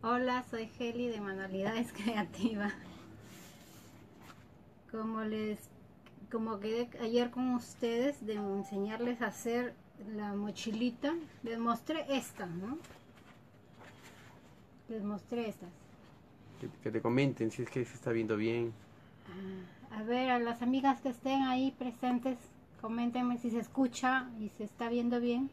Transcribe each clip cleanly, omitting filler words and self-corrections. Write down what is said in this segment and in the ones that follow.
Hola, soy Heli de Manualidades Creativas. Como les, como quedé ayer con ustedes de enseñarles a hacer la mochilita, les mostré esta, ¿no? Les mostré estas. Que te comenten si es que se está viendo bien. A ver, a las amigas que estén ahí presentes, coméntenme si se escucha y se está viendo bien.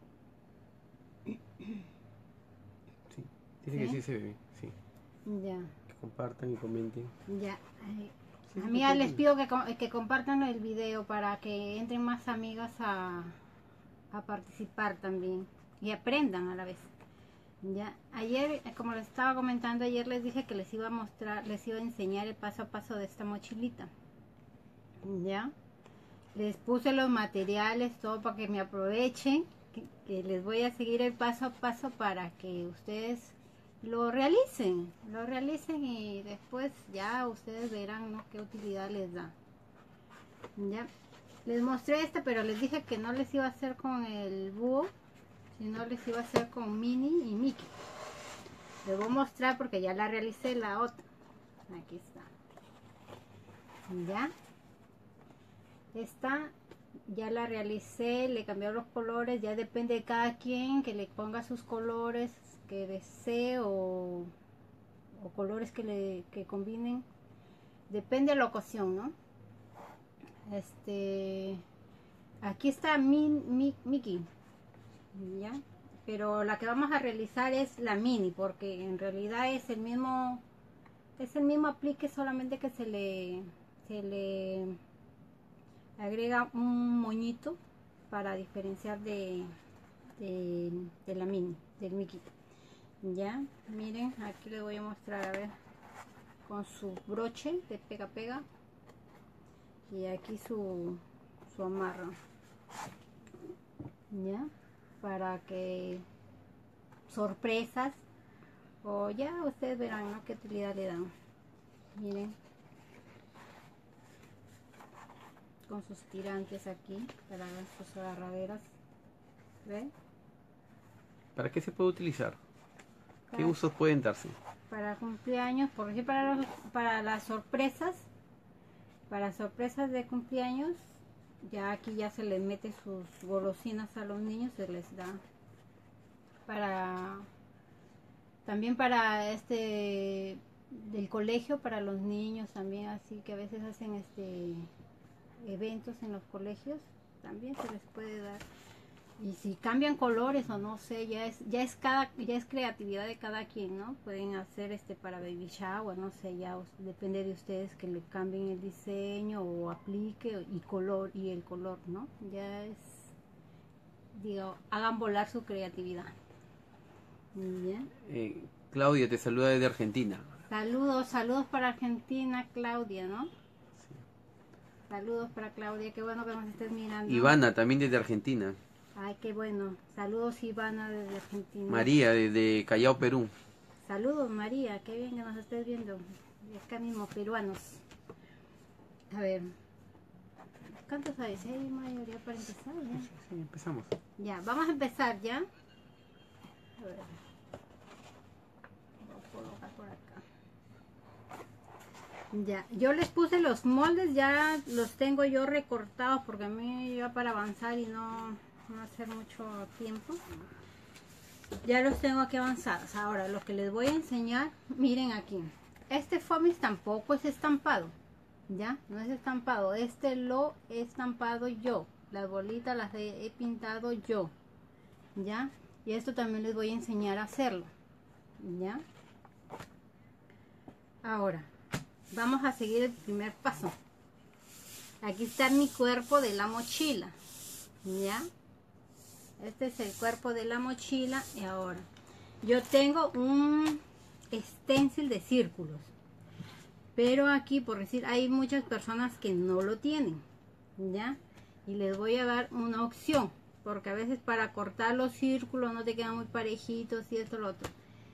Sí, dice que ¿Sí? sí se ve, sí. Ya, Que compartan y comenten. ya. Sí, sí, Amigas, les perfecto. pido que compartan el video para que entren más amigas a participar también y aprendan a la vez. Ya, ayer, como les estaba comentando, ayer les dije que les iba a mostrar, les iba a enseñar el paso a paso de esta mochilita. Ya, les puse los materiales, todo para que me aprovechen, que les voy a seguir el paso a paso para que ustedes lo realicen y después ya ustedes verán, ¿no?, qué utilidad les da. Ya, les mostré esta, pero les dije que no les iba a hacer con el búho, sino les iba a hacer con Minnie y Mickey. Les voy a mostrar porque ya la realicé la otra. Aquí está. Ya. Esta ya la realicé, le cambié los colores. Ya depende de cada quien que le ponga sus colores que desee o colores que combinen. Depende de la ocasión, ¿no? Aquí está Mickey. Ya. Pero la que vamos a realizar es la Minnie, porque en realidad es el mismo aplique, solamente que se le agrega un moñito para diferenciar de la Minnie, del Mickey. Ya, miren, aquí les voy a mostrar, a ver, con su broche de pega pega y aquí su amarro, ya, para que sorpresas, o ya ustedes verán, ¿no?, qué utilidad le dan. Miren, con sus tirantes aquí para sus agarraderas. ¿Ven? ¿Para qué se puede utilizar? ¿Qué Para, usos pueden darse? para cumpleaños, por ejemplo, para las sorpresas, para sorpresas de cumpleaños, ya aquí ya se les mete sus golosinas a los niños, se les da para también para del colegio, para los niños también, así que a veces hacen eventos en los colegios, también se les puede dar. Y si cambian colores o no sé, ya es creatividad de cada quien, ¿no? Pueden hacer para baby shower, no sé, ya depende de ustedes que le cambien el diseño o aplique y el color, ¿no? Ya es, digo, hagan volar su creatividad. Bien. Claudia te saluda desde Argentina. Saludos para Argentina, Claudia, ¿no? Saludos para Claudia, qué bueno que nos estés mirando. Ivana también desde Argentina. Ay, qué bueno. Saludos, Ivana, desde Argentina. María desde Callao, Perú. Saludos, María, qué bien que nos estés viendo. Acá mismo, peruanos. A ver, ¿cuántos hay? ¿Sí hay mayoría para empezar? Ya, Sí, empezamos. ya, vamos a empezar ya. A ver, voy a colocar por acá. Ya, yo les puse los moldes, ya los tengo yo recortados porque a mí ya para avanzar y no hacer mucho tiempo. Ya los tengo aquí avanzados. Ahora, lo que les voy a enseñar, miren aquí. Este foamy tampoco es estampado. Ya, no es estampado. Lo he estampado yo. Las bolitas las he pintado yo. Ya, y esto también les voy a enseñar a hacerlo. Ya. Ahora, vamos a seguir el primer paso. Aquí está mi cuerpo de la mochila. Ya. Este es el cuerpo de la mochila. Y ahora, yo tengo un stencil de círculos. Pero aquí, por decir, hay muchas personas que no lo tienen. ¿Ya? Y les voy a dar una opción. Porque a veces para cortar los círculos no te quedan muy parejitos y esto lo otro.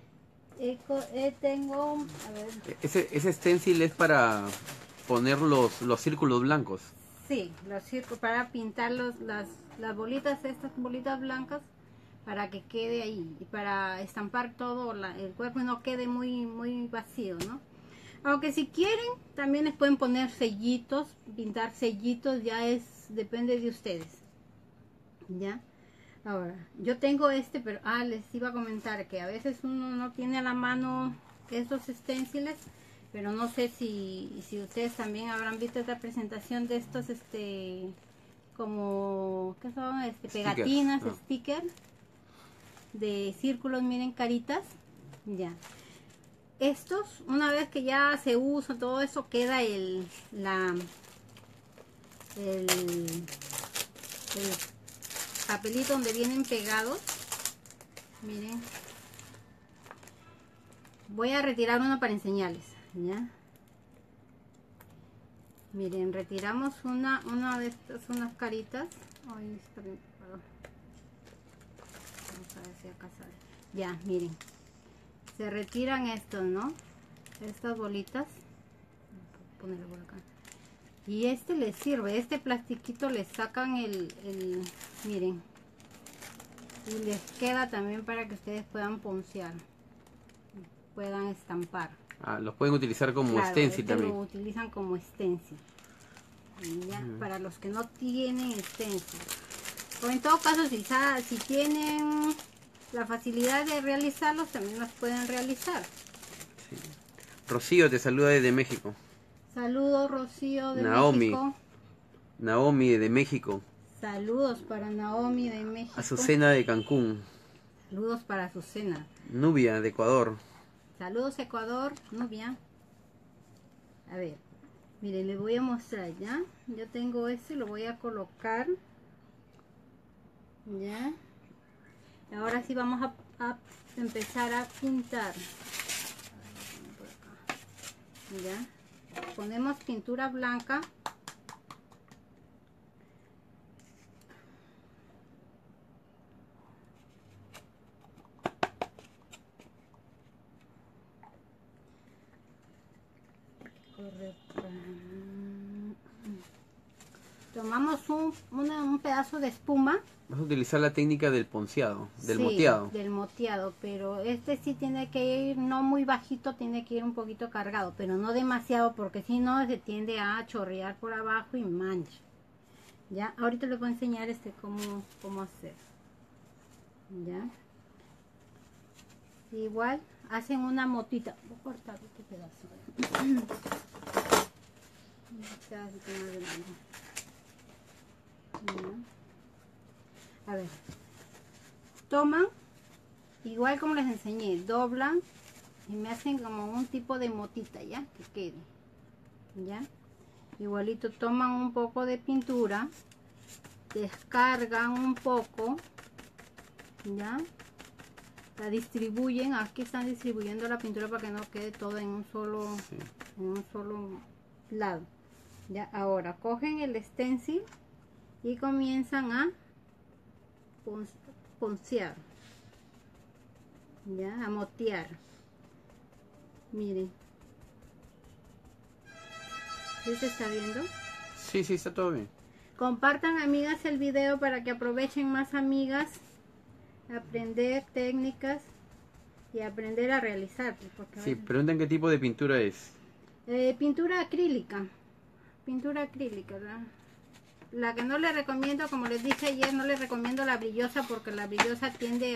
Tengo, a ver. Ese stencil es para poner los círculos blancos. Sí, los círculos para pintar las bolitas, estas bolitas blancas, para que quede ahí y para estampar todo el cuerpo y no quede muy vacío, ¿no? Aunque si quieren también les pueden poner sellitos, pintar sellitos, ya depende de ustedes, ya. Ahora yo tengo pero les iba a comentar que a veces uno no tiene a la mano estos esténciles, pero no sé si ustedes también habrán visto esta presentación de estos como ¿qué son? Pegatinas, stickers de círculos, miren, caritas, ya. Estos, una vez que ya se usa todo eso, queda el papelito donde vienen pegados. Miren, voy a retirar uno para enseñarles, ya. Miren, retiramos una de estas, unas caritas. Ay, está bien preparado. Vamos a ver si acá sale. Ya, miren, se retiran estos, ¿no? Estas bolitas. Voy a ponerlo por acá. Y les sirve, este plastiquito le sacan miren, y les queda también para que ustedes puedan poncear, puedan estampar. Los pueden utilizar como stencil también. Lo utilizan como stencil, ya, para los que no tienen stencil. O en todo caso, si tienen la facilidad de realizarlos, también los pueden realizar. Sí. Rocío te saluda desde México. Saludos, Rocío, de México. Naomi de México. Saludos para Naomi de México. Azucena de Cancún. Saludos para Azucena. Nubia de Ecuador. Saludos, Ecuador, Nubia. A ver, miren, les voy a mostrar, ¿ya? Yo tengo lo voy a colocar. ¿Ya? Ahora sí vamos a empezar a pintar. ¿Ya? Ponemos pintura blanca. Tomamos un pedazo de espuma. Vas a utilizar la técnica del ponceado, del sí, moteado. Del moteado, pero sí tiene que ir no muy bajito, tiene que ir un poquito cargado, pero no demasiado porque si no se tiende a chorrear por abajo y mancha. Ya, ahorita les voy a enseñar cómo hacer. Ya. Igual hacen una motita. Voy a cortar este pedazo. A ver, toman, igual como les enseñé, doblan y me hacen como un tipo de motita, ya, que quede, ya. Igualito toman un poco de pintura, descargan un poco, ya, la distribuyen. Aquí están distribuyendo la pintura para que no quede todo en un solo, sí, en un solo lado. Ya, ahora cogen el stencil y comienzan a poncear, ya, a motear. Miren, ¿sí se está viendo? Sí, sí, está todo bien. Compartan, amigas, el video para que aprovechen más, amigas, aprender técnicas y aprender a realizar. Sí, preguntan qué tipo de pintura es. Pintura acrílica. Pintura acrílica, ¿verdad? La que no les recomiendo, como les dije ayer, no les recomiendo la brillosa porque la brillosa tiende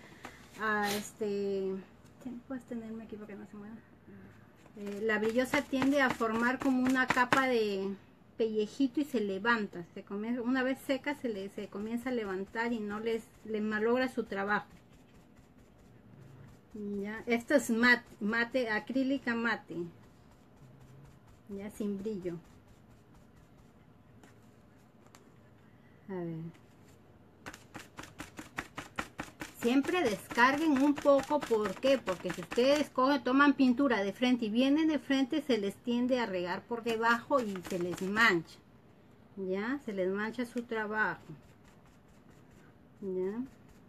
puedes tenerme aquí para que no se mueva. La brillosa tiende a formar como una capa de pellejito y se levanta. Una vez seca se comienza a levantar y no les malogra su trabajo. Ya, esto es mate, acrílica mate. Ya, sin brillo. A ver. Siempre descarguen un poco. ¿Por qué? Porque si ustedes toman pintura de frente y vienen de frente, se les tiende a regar por debajo y se les mancha. Ya, se les mancha su trabajo. Ya.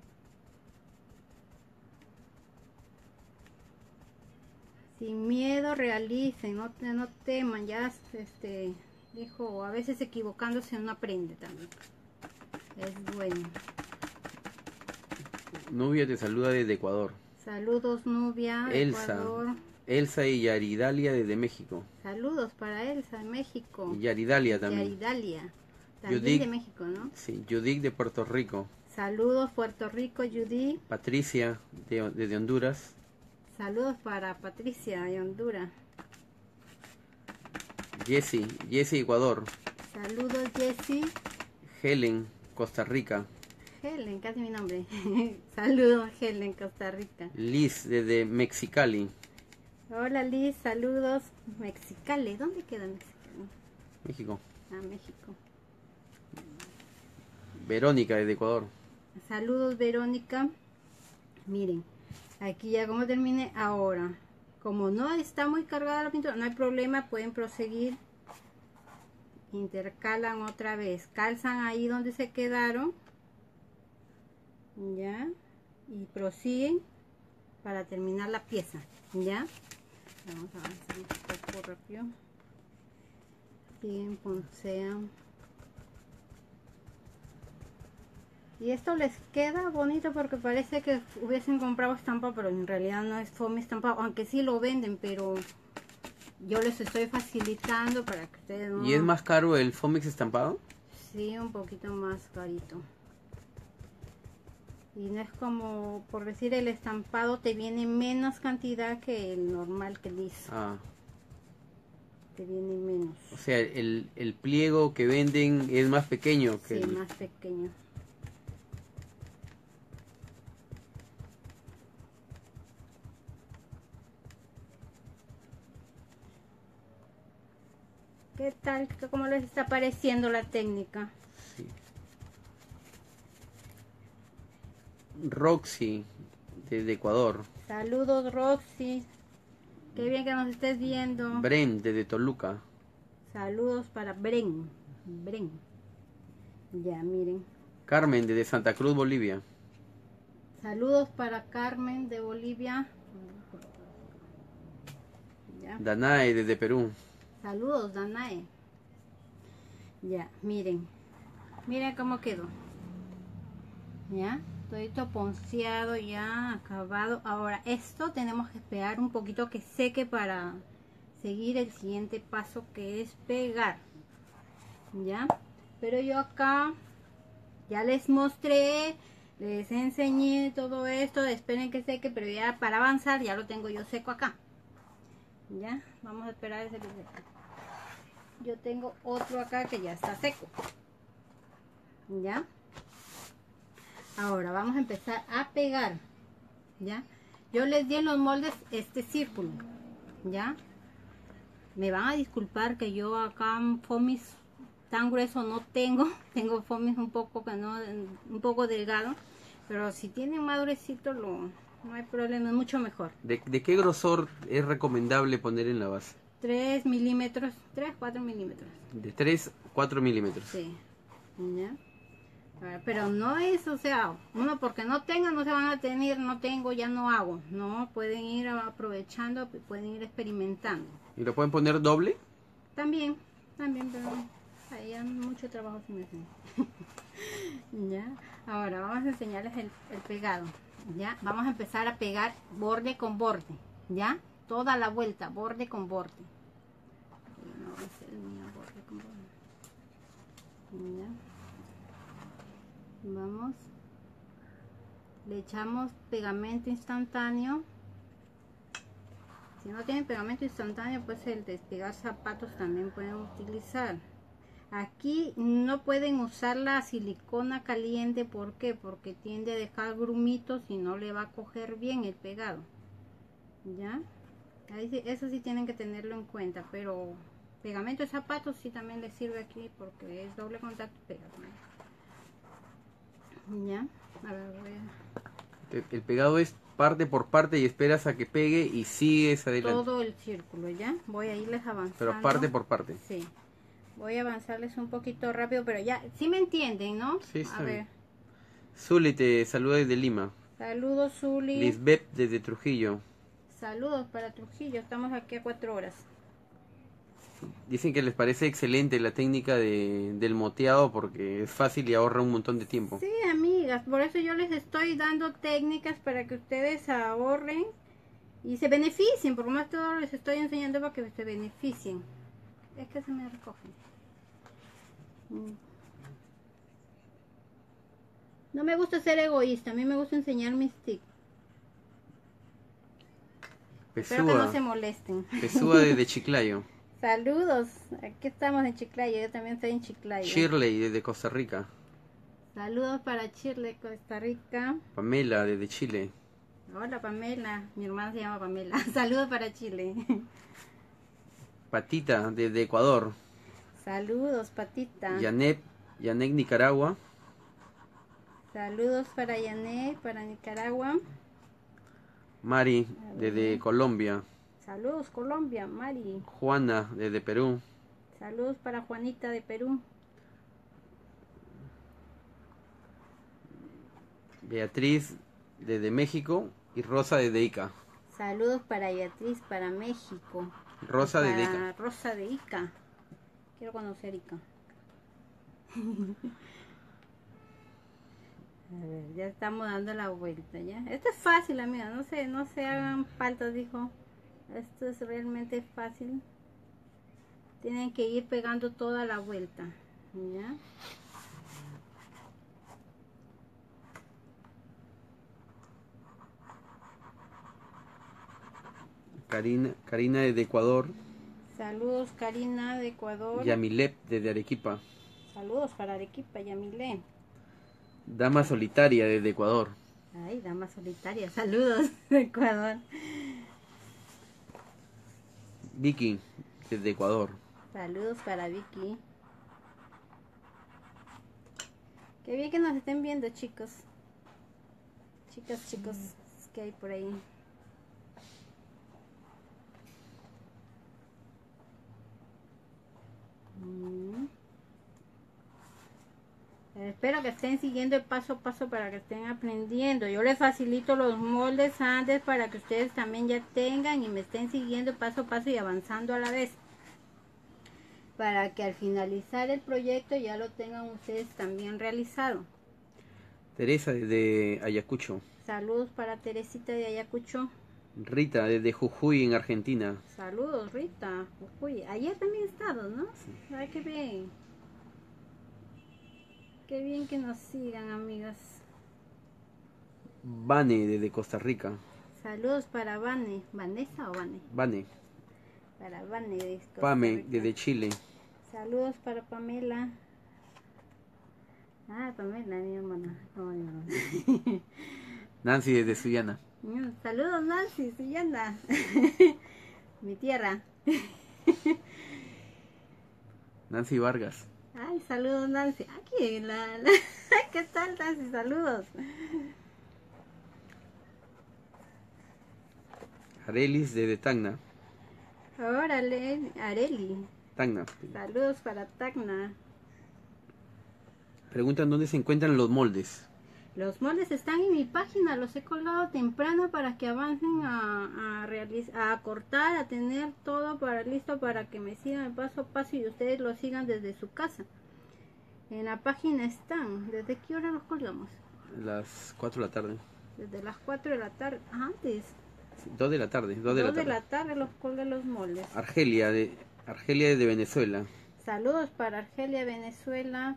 Sin miedo realicen, no teman, ya dijo, a veces equivocándose uno aprende también. Es bueno. Nubia te saluda desde Ecuador. Saludos, Nubia, Elsa. Ecuador. Elsa y Yaridalia desde México. Saludos para Elsa de México. Y Yaridalia también. Yaridalia. También Judith, de México, ¿no? Sí, Judith de Puerto Rico. Saludos, Puerto Rico, Judith. Patricia desde Honduras. Saludos para Patricia de Honduras. Jessie, Ecuador. Saludos, Jessie. Helen, Costa Rica. Helen, casi mi nombre. Saludos, Helen, Costa Rica. Liz desde Mexicali. Hola, Liz, saludos. Mexicali, ¿dónde queda Mexicali? México. Ah, México. Verónica desde Ecuador. Saludos, Verónica. Miren, aquí ya como terminé ahora. Como no está muy cargada la pintura, no hay problema, pueden proseguir. Intercalan otra vez, calzan ahí donde se quedaron. Ya. Y prosiguen para terminar la pieza. Ya. Vamos a avanzar un poco rápido. Siguen, poncean. Y esto les queda bonito porque parece que hubiesen comprado estampado, pero en realidad no es foamy estampado, aunque sí lo venden, pero yo les estoy facilitando para que ustedes no... ¿Y es más caro el Fomex estampado? Sí, un poquito más carito. Y no es como, por decir, el estampado te viene menos cantidad que el normal que liso. Ah. Te viene menos. O sea, el pliego que venden es más pequeño que Sí, el... más pequeño. ¿Qué tal? ¿Cómo les está pareciendo la técnica? Sí. Roxy desde Ecuador. Saludos, Roxy. Qué bien que nos estés viendo. Bren desde Toluca. Saludos para Bren. Bren. Ya, miren. Carmen desde Santa Cruz, Bolivia. Saludos para Carmen de Bolivia. Ya. Danae desde Perú. Saludos, Danae. Ya, miren. Miren cómo quedó. Ya, todito ponceado, ya acabado. Ahora, esto tenemos que esperar un poquito que seque para seguir el siguiente paso, que es pegar. Ya, pero yo acá ya les mostré, les enseñé todo esto. Esperen que seque, pero ya para avanzar ya lo tengo yo seco acá. Ya, vamos a esperar ese que seque. Yo tengo otro acá que ya está seco. Ya. Ahora vamos a empezar a pegar. Ya. Yo les di en los moldes este círculo. Ya. Me van a disculpar que yo acá foamies tan grueso no tengo. Tengo foamies un poco que no, un poco delgado. Pero si tienen más gruesito no hay problema, es mucho mejor. ¿De qué grosor es recomendable poner en la base? 3 milímetros, 3, 4 milímetros. De 3, 4 milímetros. Sí. ¿Ya? Pero no es, o sea, uno porque no tenga, no se van a tener, no tengo, ya no hago. No, pueden ir aprovechando, pueden ir experimentando. ¿Y lo pueden poner doble? También, pero ahí ya mucho trabajo se me hace. ¿Ya? Ahora vamos a enseñarles el pegado. ¿Ya? Vamos a empezar a pegar borde con borde. ¿Ya? Toda la vuelta, borde con borde. No, es el mío, borde con borde. ¿Ya? Vamos. Le echamos pegamento instantáneo. Si no tienen pegamento instantáneo, pues el despegar zapatos también pueden utilizar. Aquí no pueden usar la silicona caliente. ¿Por qué? Porque tiende a dejar grumitos y no le va a coger bien el pegado. ¿Ya? Eso sí tienen que tenerlo en cuenta, pero pegamento de zapatos sí también les sirve aquí porque es doble contacto y pega. Ya, a ver, El pegado es parte por parte y esperas a que pegue y sigues adelante. todo el círculo, ya. Voy a irles avanzando. Pero parte por parte. Sí. Voy a avanzarles un poquito rápido, pero ya, sí me entienden, ¿no? Sí, está a bien. ver. Zuli te saluda desde Lima. Saludos, Zuli. Lisbeth desde Trujillo. Saludos para Trujillo, estamos aquí a 4 horas. Dicen que les parece excelente la técnica del moteado porque es fácil y ahorra un montón de tiempo. Sí, amiga, amigas, por eso yo les estoy dando técnicas para que ustedes ahorren y se beneficien, por lo más todo les estoy enseñando para que se beneficien. Es que se me recogen. No me gusta ser egoísta, a mí me gusta enseñar mis tips. Espero que no se molesten. Pesúa desde Chiclayo. Saludos, aquí estamos en Chiclayo, yo también estoy en Chiclayo. Shirley desde Costa Rica. Saludos para Shirley, Costa Rica. Pamela desde Chile. Hola Pamela, mi hermana se llama Pamela. Saludos para Chile. Patita desde Ecuador. Saludos Patita. Yanet Nicaragua. Saludos para Yanet, para Nicaragua. Mari desde Colombia. Saludos Colombia, Mari. Juana desde Perú. Saludos para Juanita de Perú. Beatriz desde México y Rosa desde Ica. Saludos para Beatriz, para México. Rosa desde Ica. Rosa de Ica. Quiero conocer Ica. A ver, ya estamos dando la vuelta, ¿ya? Esto es fácil, amiga, no se hagan faltas, dijo. Esto es realmente fácil. Tienen que ir pegando toda la vuelta, ¿ya? Karina desde Ecuador. Saludos Karina de Ecuador. Yamilep desde Arequipa. Saludos para Arequipa, Yamilep. Dama solitaria desde Ecuador. Ay, dama solitaria, saludos de Ecuador. Vicky desde Ecuador. Saludos para Vicky. Qué bien que nos estén viendo, chicos. Chicas, chicos, que hay por ahí. Espero que estén siguiendo el paso a paso para que estén aprendiendo. Yo les facilito los moldes antes para que ustedes también ya tengan y me estén siguiendo paso a paso y avanzando a la vez. Para que al finalizar el proyecto ya lo tengan ustedes también realizado. Teresa desde Ayacucho. Saludos para Teresita de Ayacucho. Rita desde Jujuy en Argentina. Saludos Rita, Jujuy. Ayer también he estado, ¿no? Sí. Ay, qué bien. Qué bien que nos sigan, amigas. Vane desde Costa Rica. Saludos para Vane. ¿Vanessa o Vane? Vane. Para Vane de Costa Pame Rica. desde Chile. Saludos para Pamela. Ah, Pamela, mi hermana. No, mi hermana. Nancy desde Sullana. Saludos Nancy, Suyana. Mi tierra. Nancy Vargas. Ay, saludos Nancy. Aquí, ¿qué tal Nancy? Saludos. Arelis desde Tacna. Órale, Areli. Tacna. Saludos para Tacna. Preguntan dónde se encuentran los moldes. Los moldes están en mi página, los he colgado temprano para que avancen a cortar, a tener todo listo para que me sigan el paso a paso y ustedes lo sigan desde su casa. En la página están. ¿Desde qué hora los colgamos? Las 4 de la tarde. Desde las 4 de la tarde. Antes. 2 de la tarde. 2 de la tarde los colgué los moldes. Argelia desde Venezuela. Saludos para Argelia, Venezuela.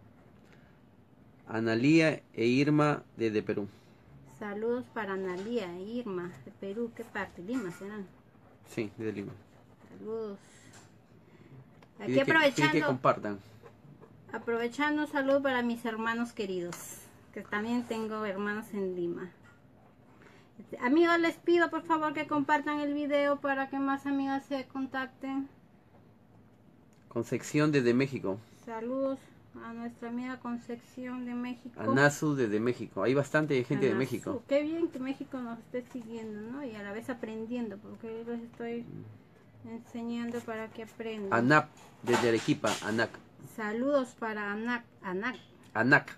Analía e Irma desde Perú. Saludos para Analía e Irma de Perú. ¿Qué parte? Lima serán. Sí, desde Lima. Saludos. Aquí Pide aprovechando. que compartan. Aprovechando un saludo para mis hermanos queridos. Que también tengo hermanos en Lima. Amigos, les pido por favor que compartan el video para que más amigas se contacten. Concepción desde México. Saludos a nuestra amiga Concepción de México. Anazu desde México. Hay bastante gente de Anazu. México. Qué bien que México nos esté siguiendo, ¿no? Y a la vez aprendiendo, porque yo les estoy enseñando para que aprendan. Anap desde Arequipa. Anac. Saludos para Anac. Anac.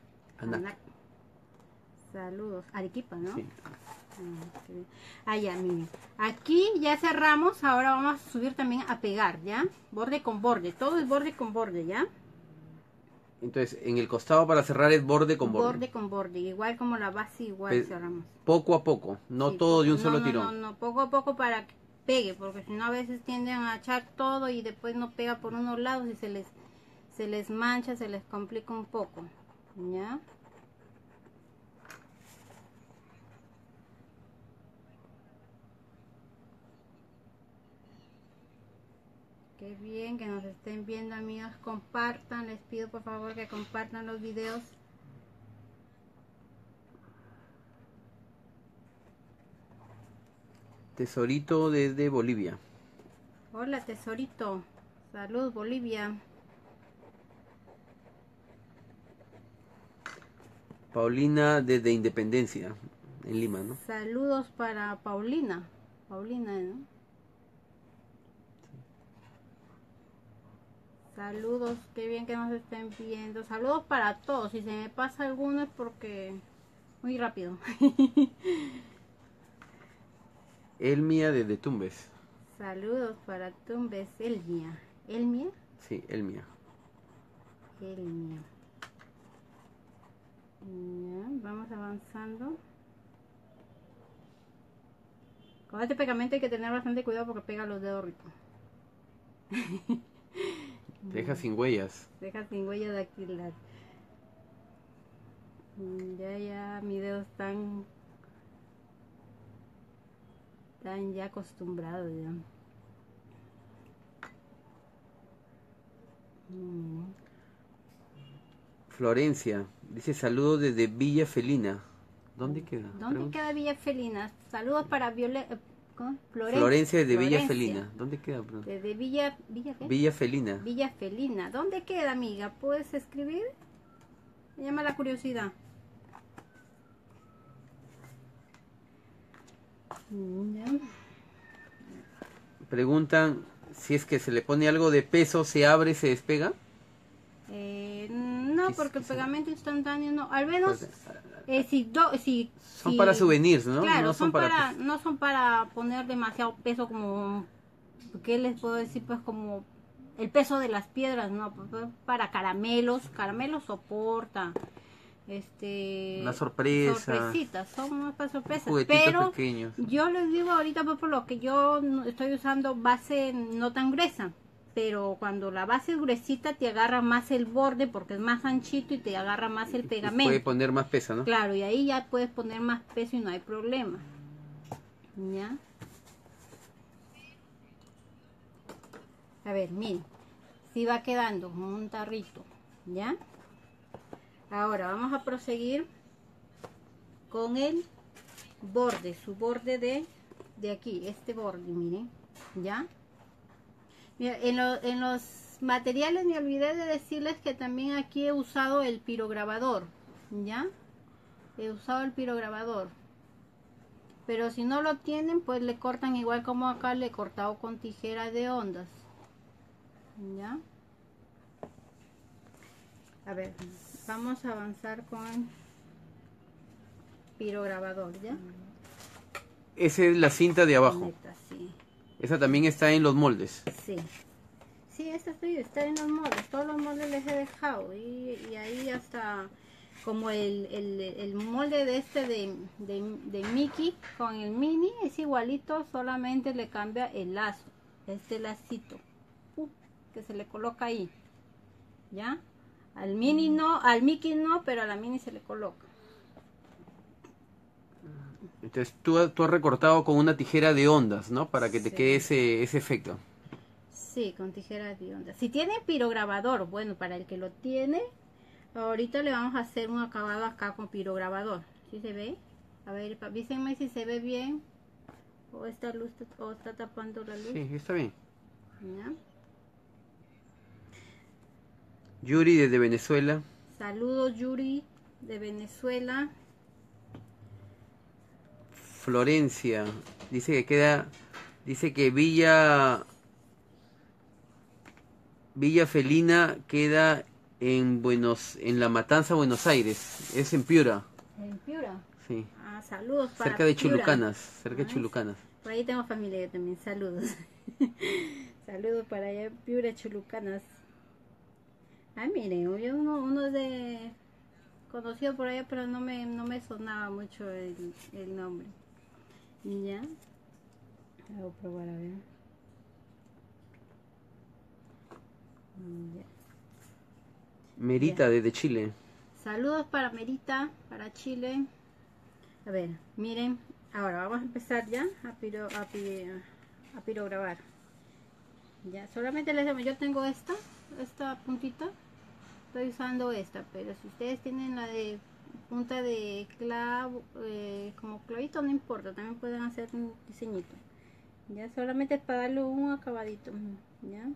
Saludos. Arequipa, ¿no? Sí. Ya, miren. Aquí ya cerramos. Ahora vamos a subir también a pegar, ¿ya? Borde con borde. Todo es borde con borde, ¿ya? Entonces, en el costado para cerrar es borde con borde. Borde con borde, igual como la base, igual cerramos. Poco a poco, no Sí, todo de un no, solo no, tirón. No, poco a poco para que pegue, porque si no a veces tienden a echar todo y después no pega por unos lados y se les mancha, se les complica un poco, ¿ya? Qué bien que nos estén viendo, amigas, compartan, les pido por favor que compartan los videos. Tesorito desde Bolivia. Hola tesorito, salud Bolivia. Paulina desde Independencia, en Lima, ¿no? Saludos para Paulina, ¿no? Saludos, qué bien que nos estén viendo. Saludos para todos. Si se me pasa alguno es porque muy rápido. Elmia desde Tumbes. Saludos para Tumbes, Elmia. ¿Elmia? Sí, Elmia. Elmia. Ya, vamos avanzando. Con este pegamento hay que tener bastante cuidado porque pega los dedos ricos. Deja sin huellas. Deja sin huella dactilar. Ya, mis dedos están ya acostumbrados ya. Florencia, dice saludos desde Villa Felina. ¿Dónde queda? ¿Dónde queda Villa Felina? Saludos para Florencia desde Villa Felina. ¿Dónde queda? Desde ¿Villa qué? Villa Felina. Villa Felina. ¿Dónde queda, amiga? ¿Puedes escribir? Me llama la curiosidad. Preguntan si es que se le pone algo de peso, ¿se abre, se despega? No, porque el pegamento instantáneo no. Al menos son para souvenirs, ¿no? Claro, no son no son para poner demasiado peso como, ¿qué les puedo decir? Pues como el peso de las piedras, ¿no? Para caramelos soporta. Una sorpresa. Sorpresitas, son más para sorpresas. Pero pequeños. Yo les digo ahorita pues, por lo que yo estoy usando base no tan gruesa. Pero cuando la base es gruesita te agarra más el borde porque es más anchito y te agarra más el pegamento. Puede poner más peso, ¿no? Claro, y ahí ya puedes poner más peso y no hay problema. ¿Ya? A ver, miren. Si va quedando un tarrito. ¿Ya? Ahora vamos a proseguir con el borde. Su borde de aquí. Este borde, miren. ¿Ya? Mira, en los materiales me olvidé de decirles que también aquí he usado el pirograbador, ¿ya? He usado el pirograbador. Pero si no lo tienen, pues le cortan igual como acá le he cortado con tijera de ondas, ¿ya? A ver, vamos a avanzar con pirograbador, ¿ya? Esa es la cinta de abajo. Neta, sí. Esa también está en los moldes. Sí. Sí, está en los moldes. Todos los moldes les he dejado. Y ahí hasta como el molde de Mickey con el mini es igualito. Solamente le cambia el lazo. Este lacito. Que se le coloca ahí. ¿Ya? Al mini no, al Mickey no, pero a la mini se le coloca. Entonces tú has recortado con una tijera de ondas, ¿no? Para que te quede ese efecto. Sí, con tijera de ondas. Si tiene pirograbador, bueno, para el que lo tiene, ahorita le vamos a hacer un acabado acá con pirograbador. ¿Sí se ve? A ver, avísenme si se ve bien. O esta luz está tapando la luz. Sí, está bien. ¿Ya? Yuri desde Venezuela. Saludos, Yuri de Venezuela. Florencia dice que Villa Felina queda en La Matanza, Buenos Aires. Es en Piura. ¿En Piura? Sí. Ah, saludos para cerca de Piura. Chulucanas, cerca de Chulucanas. Por ahí tengo familia yo también, saludos. Saludos para allá, Piura, Chulucanas. Ah, miren, yo uno de conocido por allá, pero no me sonaba mucho el nombre. Y ya. Voy a probar a ver. Ya. Merita Ya. desde Chile. Saludos para Merita, para Chile. A ver, miren, ahora vamos a empezar ya a pirograbar. Ya, solamente les digo, yo tengo esta puntita, estoy usando esta, pero si ustedes tienen la de punta de clavo, como clavito, no importa, también pueden hacer un diseñito. Ya, solamente es para darle un acabadito. Ya,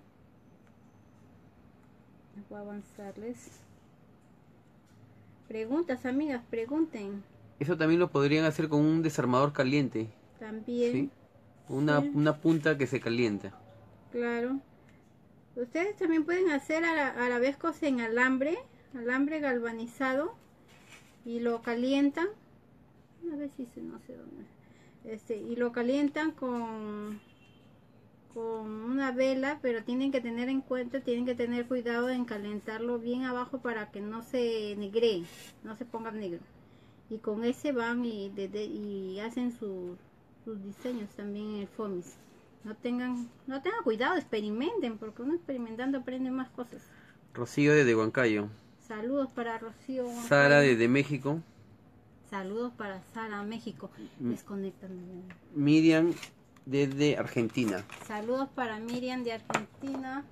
voy a avanzarles. Preguntas, amigas, pregunten. Eso también lo podrían hacer con un desarmador caliente, También, ¿sí? Una, sí, una punta que se calienta. claro. Ustedes también pueden hacer a la vez cosen alambre galvanizado y lo calientan. A ver si no sé dónde. Y lo calientan con una vela, pero tienen que tener en cuenta, tienen que tener cuidado en calentarlo bien abajo para que no se negree, no se ponga negro. Y con ese van y hacen sus diseños también en el FOMIS. No tengan cuidado, experimenten, porque uno experimentando aprende más cosas. Rocío desde Huancayo. Saludos para Rocío Sara Huancayo. desde México. Saludos para Sara, México. Desconectan. Miriam desde Argentina. Saludos para Miriam de Argentina.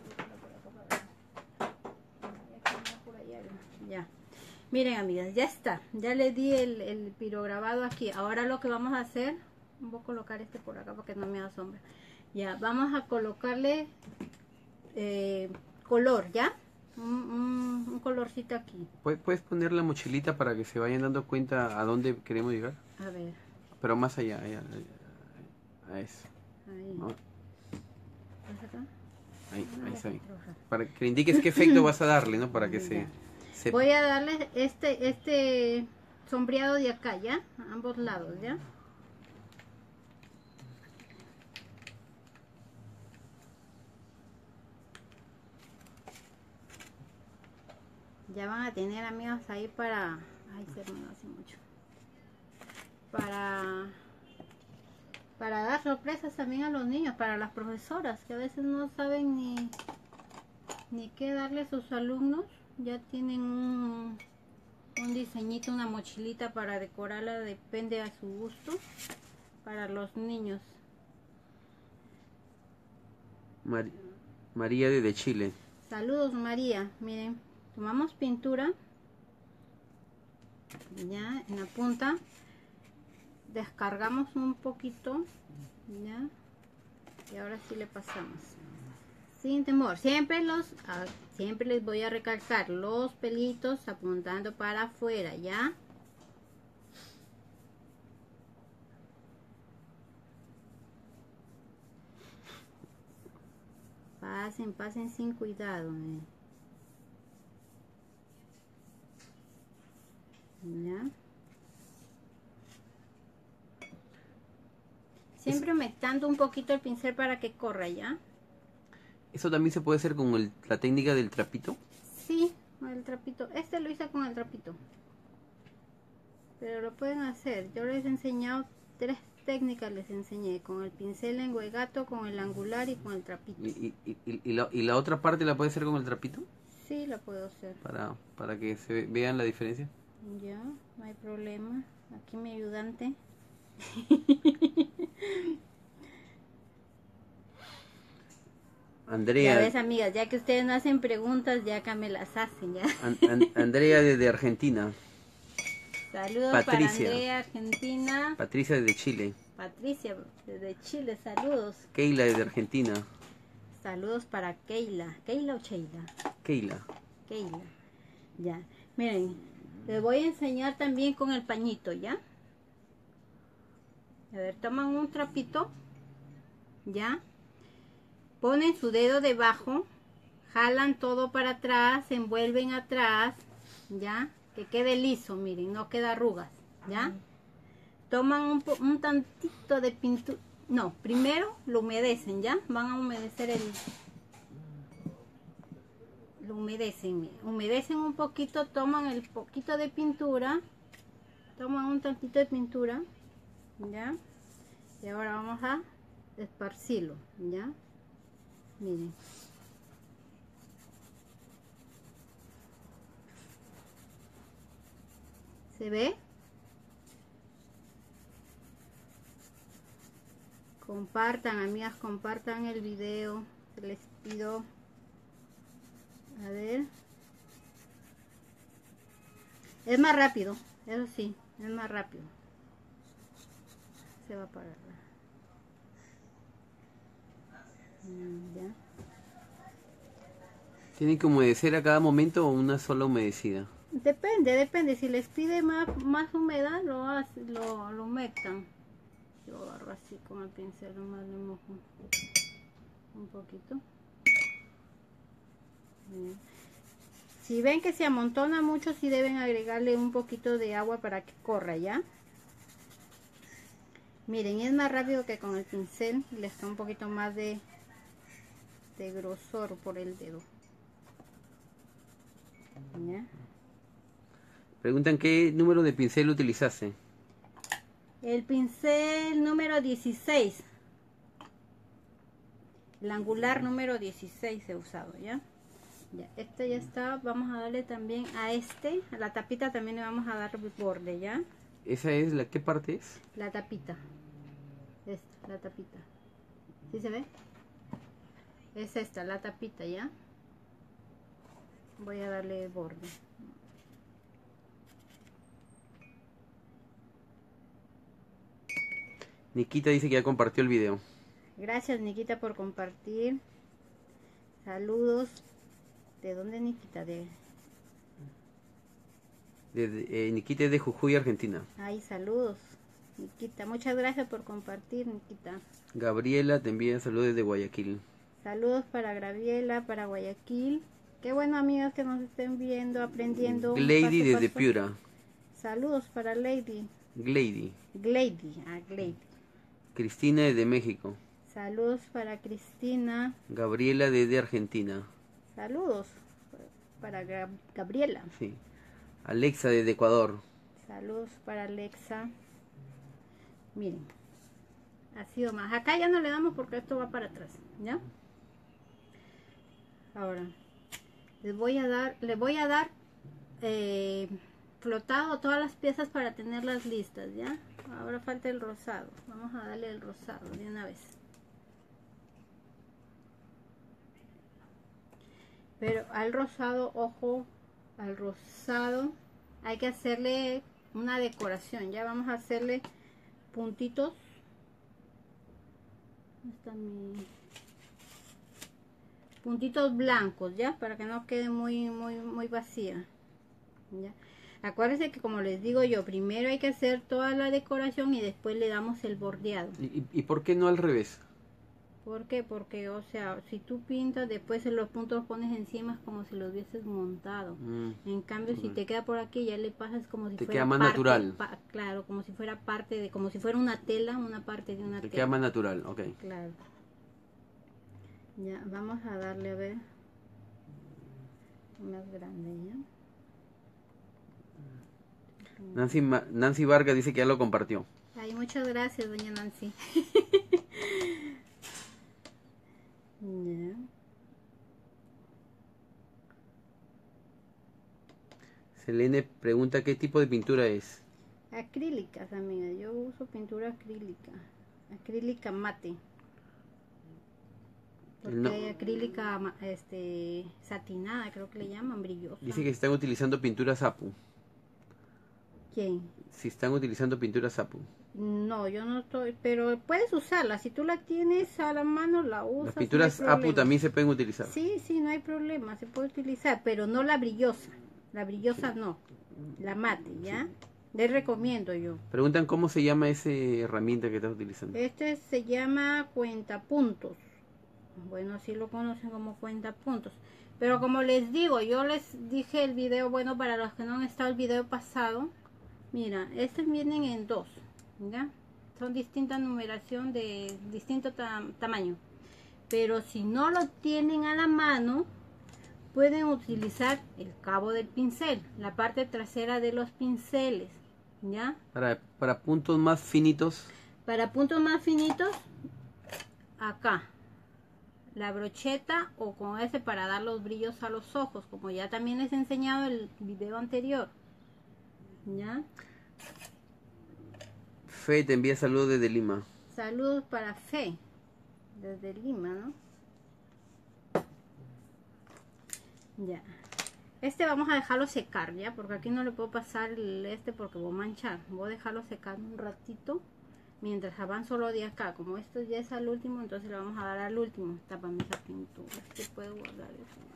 Ya. Miren, amigas, ya está. Ya le di el pirograbado aquí. Ahora lo que vamos a hacer, voy a colocar este por acá porque no me da sombra. Ya, vamos a colocarle color, ¿ya? Un colorcito aquí. ¿Puedes poner la mochilita para que se vayan dando cuenta a dónde queremos llegar? A ver. Pero más allá, a eso. Ahí. ¿No? ¿Ves acá? Ahí está bien. Para que le indiques qué efecto vas a darle, ¿no? Para que Ya. se... Voy a darle este sombreado de acá, ¿ya? A ambos lados, ¿ya? Ya van a tener, amigos, ahí para... Ay, se me hace mucho. Para dar sorpresas también a los niños, para las profesoras, que a veces no saben ni qué darle a sus alumnos. Ya tienen un diseñito, una mochilita para decorarla, depende a su gusto, para los niños. María desde Chile. Saludos, María. Miren, tomamos pintura ya en la punta, descargamos un poquito ya, y ahora sí le pasamos sin temor. Siempre les voy a recalcar los pelitos apuntando para afuera, ya. Pasen sin cuidado, ¿ya? Siempre humectando un poquito el pincel para que corra, ¿ya? ¿Eso también se puede hacer con la técnica del trapito? Sí, con el trapito. Este lo hice con el trapito. Pero lo pueden hacer. Yo les he enseñado 3 técnicas, les enseñé. Con el pincel lengua gato, con el angular y con el trapito. ¿Y la otra parte la puede hacer con el trapito? Sí, la puedo hacer. Para que se vean la diferencia. Ya, no hay problema. Aquí mi ayudante. Andrea. Ya ves, amigas, ya que ustedes no hacen preguntas, ya acá me las hacen, ya. Andrea desde Argentina. Saludos Patricia. para Andrea, Argentina. Patricia desde Chile. Patricia desde Chile, saludos. Keila desde Argentina. Saludos para Keila. ¿Keila o Sheila? Keila. Keila. Ya. Miren, les voy a enseñar también con el pañito, ¿ya? A ver, toman un trapito, ¿ya? Ponen su dedo debajo, jalan todo para atrás, envuelven atrás, ¿ya? Que quede liso, miren, no queda arrugas, ¿ya? Toman un tantito de pintura. No, primero lo humedecen, ¿ya? Van a humedecer lo humedecen, miren. Humedecen un poquito, toman el poquito de pintura, toman un tantito de pintura, ya, y ahora vamos a esparcirlo, ya, miren. ¿Se ve? Compartan, amigas, compartan el video, les pido. A ver. Es más rápido, eso sí, es más rápido. Se va a apagar. Ya. ¿Tienen que humedecer a cada momento o una sola humedecida? Depende. Si les pide más humedad, lo humectan. Yo agarro así con el pincel, nomás le mojo un poquito. Bien. Si ven que se amontona mucho, sí deben agregarle un poquito de agua para que corra, ¿ya? Miren, es más rápido que con el pincel. Les da un poquito más de grosor por el dedo. ¿Ya? Preguntan qué número de pincel utilizaste. El pincel número 16. El angular número 16 he usado, ¿ya? Ya, este ya está. Vamos a darle también a la tapita también le vamos a dar borde, ¿ya? ¿Esa es la qué parte es? La tapita. Esta, la tapita. ¿Sí se ve? Es esta, la tapita, ¿ya? Voy a darle borde. Nikita dice que ya compartió el video. Gracias, Nikita, por compartir. Saludos. ¿De dónde, Nikita? Nikita es de Jujuy, Argentina. Ay, saludos, Nikita. Muchas gracias por compartir, Nikita. Gabriela te envía saludos desde Guayaquil. Saludos para Gabriela, para Guayaquil. Qué bueno, amigas, que nos estén viendo, aprendiendo. Lady paso a desde paso. Piura. Saludos para Lady. Glady. Glady. Cristina desde México. Saludos para Cristina. Gabriela desde Argentina. Saludos para Gabriela. Sí. Alexa desde Ecuador. Saludos para Alexa. Miren, ha sido más. Acá ya no le damos porque esto va para atrás, ¿ya? Ahora le voy a dar flotado todas las piezas para tenerlas listas, ¿ya? Ahora falta el rosado. Vamos a darle el rosado de una vez. Pero al rosado, ojo, al rosado hay que hacerle una decoración. Ya vamos a hacerle puntitos. ¿Dónde está mi? Puntitos blancos, ya, para que no quede muy vacía. ¿Ya? Acuérdense que, como les digo yo, primero hay que hacer toda la decoración y después le damos el bordeado. ¿Y por qué no al revés? ¿Por qué? Porque, o sea, si tú pintas, después los puntos los pones encima, es como si los hubieses montado. En cambio, si te queda por aquí, ya le pasas como si te fuera queda más parte, natural. Claro, como si fuera parte de, como si fuera una tela, una parte de una te tela. queda más natural, ok. Claro. Ya, vamos a darle, a ver, más grande, ¿ya? Nancy Vargas dice que ya lo compartió. Ay, muchas gracias, doña Nancy. Ya. Selene pregunta qué tipo de pintura es. Acrílicas, amiga. Yo uso pintura acrílica. Acrílica mate. Porque hay acrílica satinada, creo que le llaman, brillosa. Dice que están utilizando pintura Sapu. ¿Quién? Si están utilizando pintura Sapu. No, yo no estoy, pero puedes usarla. Si tú la tienes a la mano, la usas. Las pinturas no hay Apu problema. también se pueden utilizar. Sí, no hay problema, se puede utilizar, pero no la brillosa. La brillosa no, la mate, ¿ya? Les recomiendo yo. Preguntan cómo se llama esa herramienta que estás utilizando. Este se llama cuentapuntos. Bueno, así lo conocen como cuentapuntos. Pero como les digo, yo les dije el video, bueno, para los que no han estado el video pasado, mira, estos vienen en dos, ¿ya? Son distinta numeración de distinto tamaño. Pero si no lo tienen a la mano, pueden utilizar el cabo del pincel, la parte trasera de los pinceles, ¿ya? Para puntos más finitos. Para puntos más finitos, acá, la brocheta o con ese para dar los brillos a los ojos, como ya también les he enseñado en el video anterior, ¿ya? Fe te envía saludos desde Lima. Saludos para Fe, desde Lima, ¿no? Ya. Este vamos a dejarlo secar, ¿ya? Porque aquí no le puedo pasar porque voy a manchar. Voy a dejarlo secar un ratito mientras avanzo lo de acá. Como esto ya es al último, entonces le vamos a dar al último. Tápame esa pintura. Puedo guardar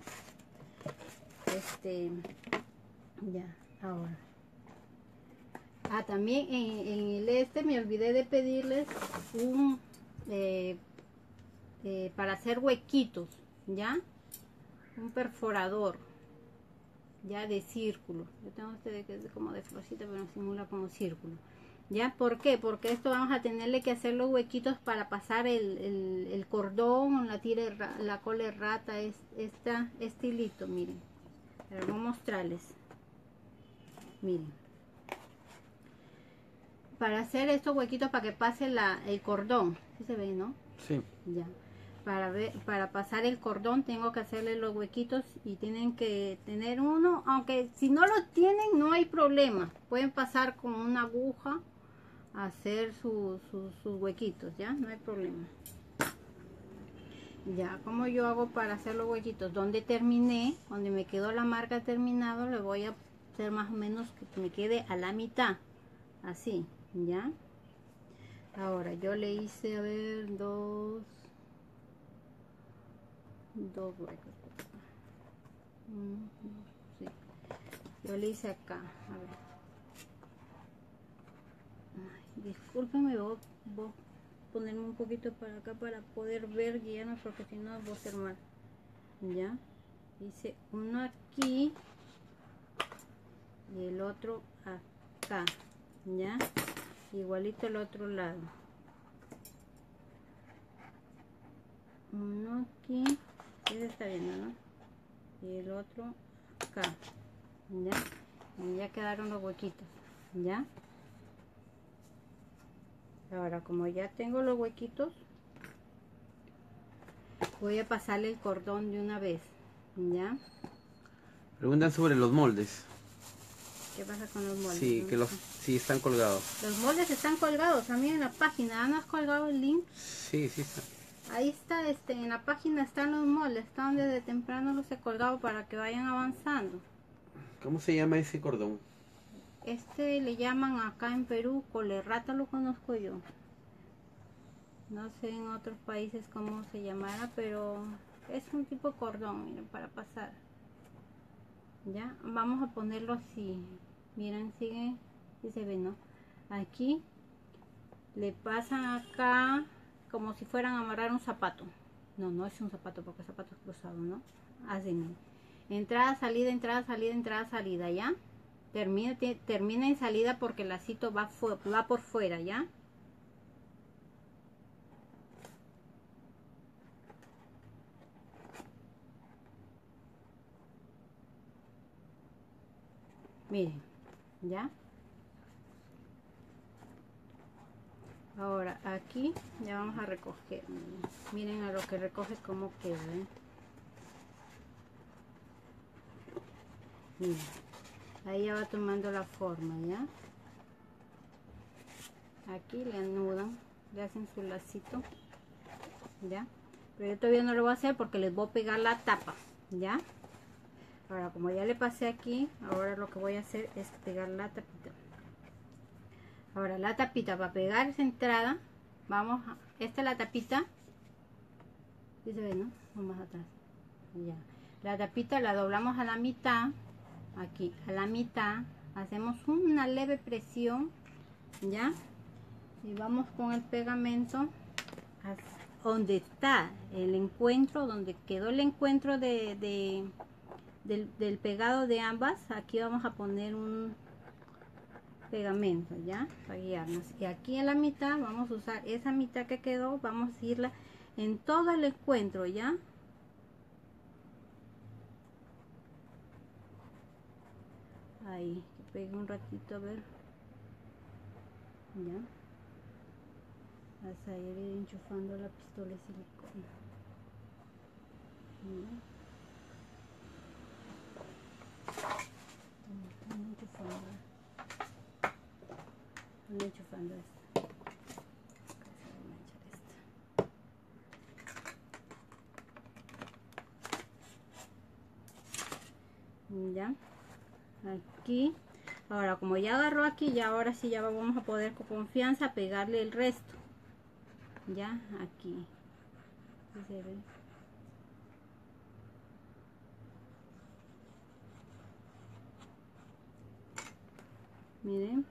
eso. Ya, ahora. También en el me olvidé de pedirles un para hacer huequitos, ¿ya? Un perforador, ya de círculo. Yo tengo este que es como de florcita, pero simula como círculo. ¿Ya? ¿Por qué? Porque esto vamos a tenerle que hacer los huequitos para pasar el cordón, la cola de rata, este hilito, miren. Pero voy a mostrarles. Miren. Para hacer estos huequitos para que pase el cordón. ¿Sí se ve, no? Sí. Ya. Para pasar el cordón tengo que hacerle los huequitos y tienen que tener uno, aunque si no lo tienen no hay problema. Pueden pasar con una aguja a hacer sus huequitos, ya, no hay problema. Ya, como yo hago para hacer los huequitos, donde terminé, donde me quedó la marca terminado, le voy a hacer más o menos que me quede a la mitad, así, ya. Ahora yo le hice, a ver, dos huecos. Sí. Yo le hice acá, a ver. Ay, discúlpenme, voy a ponerme un poquito para acá para poder ver guiarme, porque si no voy a hacer mal. Ya, hice uno aquí y el otro acá, ya, igualito el otro lado. Uno aquí, ese está viendo, ¿no? Y el otro acá, ya, y ya quedaron los huequitos, ya. Ahora, como ya tengo los huequitos, voy a pasarle el cordón de una vez, ya. Preguntan sobre los moldes. ¿Qué pasa con los moldes? Sí, que sí están colgados. Los moldes están colgados también en la página. ¿No has colgado el link? Sí, sí está. Ahí está, en la página están los moldes. Están desde temprano los he colgado para que vayan avanzando. ¿Cómo se llama ese cordón? Le llaman acá en Perú colerrata, lo conozco yo. No sé en otros países cómo se llamará, pero es un tipo de cordón, miren, para pasar. Ya, vamos a ponerlo así. Miren, sigue, si se ve, ¿no? Aquí le pasan acá como si fueran a amarrar un zapato. No, no es un zapato porque el zapato es cruzado, ¿no? Hacen entrada, salida, entrada, salida, entrada, salida, ¿ya? Termina en salida porque el lacito va por fuera, ¿ya? Miren, ¿ya? Ahora aquí ya vamos a recoger. Miren a lo que recoge cómo queda, ¿eh? Miren, ahí ya va tomando la forma, ¿ya? Aquí le anudan, le hacen su lacito, ¿ya? Pero yo todavía no lo voy a hacer porque les voy a pegar la tapa, ¿ya? Ahora, como ya le pasé aquí, ahora lo que voy a hacer es pegar la tapita. Ahora la tapita, para pegar esa entrada, esta es la tapita. ¿Sí se ve, no? Vamos atrás. Ya. La tapita la doblamos a la mitad, aquí, a la mitad, hacemos una leve presión, ¿ya? Y vamos con el pegamento donde está el encuentro, donde quedó el encuentro del pegado de ambas. Aquí vamos a poner un pegamento, ya, para guiarnos. Y aquí en la mitad vamos a usar esa mitad que quedó, vamos a irla en todo el encuentro, ya. Ahí, que pegue un ratito, a ver. Ya. Vas a ir enchufando la pistola de silicona. Ya. Ando enchufando esta. Ya. Aquí. Ahora, como ya agarró aquí, ya ahora sí ya vamos a poder con confianza pegarle el resto. Ya, aquí. ¿Sí se ve? Miren.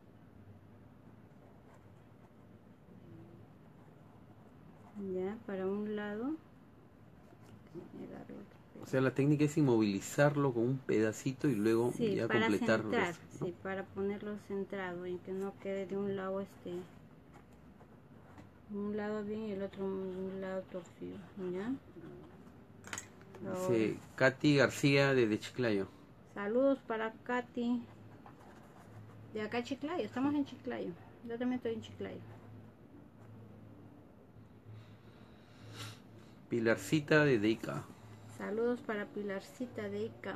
Ya, para un lado. O sea, la técnica es inmovilizarlo con un pedacito y luego Sí, ya para completarlo. centrar, ¿No? sí, para ponerlo centrado y que no quede de un lado un lado bien y el otro un lado torcido, ¿ya? Dice Katy García de Chiclayo. Saludos para Katy. De acá Chiclayo, estamos en Chiclayo. Yo también estoy en Chiclayo. Pilarcita de Ica. Saludos para Pilarcita de Ica.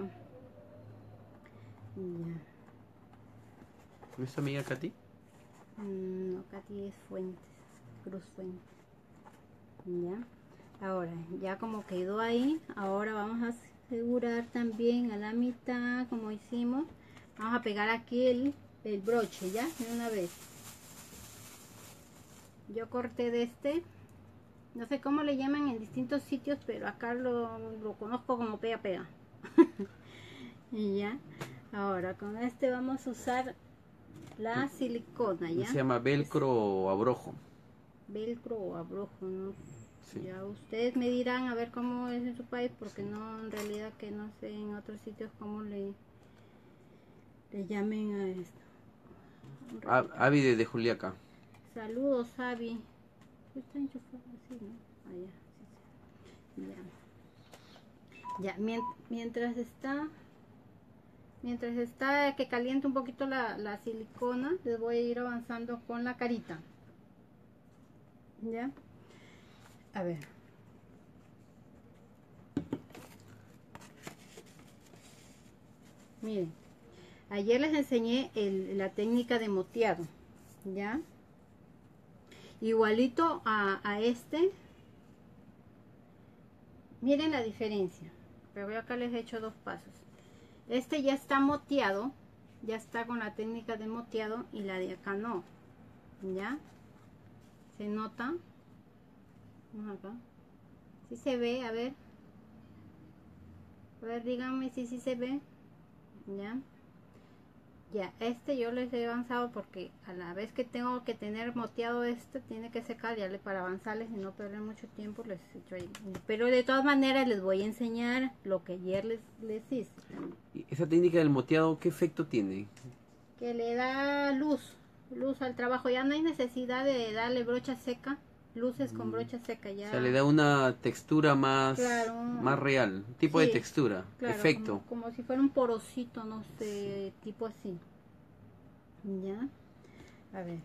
Ya. ¿No es tu amiga Katy? No, Katy es Fuentes, Cruz Fuentes. Ya. Ahora, ya como quedó ahí, ahora vamos a asegurar también a la mitad, como hicimos. Vamos a pegar aquí el broche, ya, de una vez. Yo corté de este, no sé cómo le llaman en distintos sitios, pero acá lo conozco como pega pega. Y ya, ahora con este vamos a usar la silicona, ya. Se llama velcro o abrojo. Velcro o abrojo, ¿no? Sí. Ya ustedes me dirán a ver cómo es en su país, porque no, en realidad que no sé en otros sitios cómo le llamen a esto. Avi de Juliaca. Saludos, Avi. Está enchufado así, ¿no? Allá, sí, sí. Ya, mientras está que caliente un poquito la silicona, les voy a ir avanzando con la carita. Ya. A ver. Miren, ayer les enseñé la técnica de moteado, ¿ya? Igualito a este. Miren la diferencia, pero acá les he hecho dos pasos. Este ya está moteado, ya está con la técnica de moteado y la de acá no, ¿ya? ¿Se nota? Vamos acá. ¿Sí se ve? A ver, díganme si sí se ve, ¿ya? Ya, este yo les he avanzado porque a la vez que tengo que tener moteado este, tiene que secar ya para avanzarles y no perder mucho tiempo, les he hecho ahí. Pero de todas maneras les voy a enseñar lo que ayer les hice. ¿Y esa técnica del moteado qué efecto tiene? Que le da luz al trabajo, ya no hay necesidad de darle brocha seca, luces con brocha seca ya. O sea, le da una textura más, claro, más real, tipo sí, de textura, claro, efecto. como si fuera un porosito, no sé, tipo así. Ya, a ver.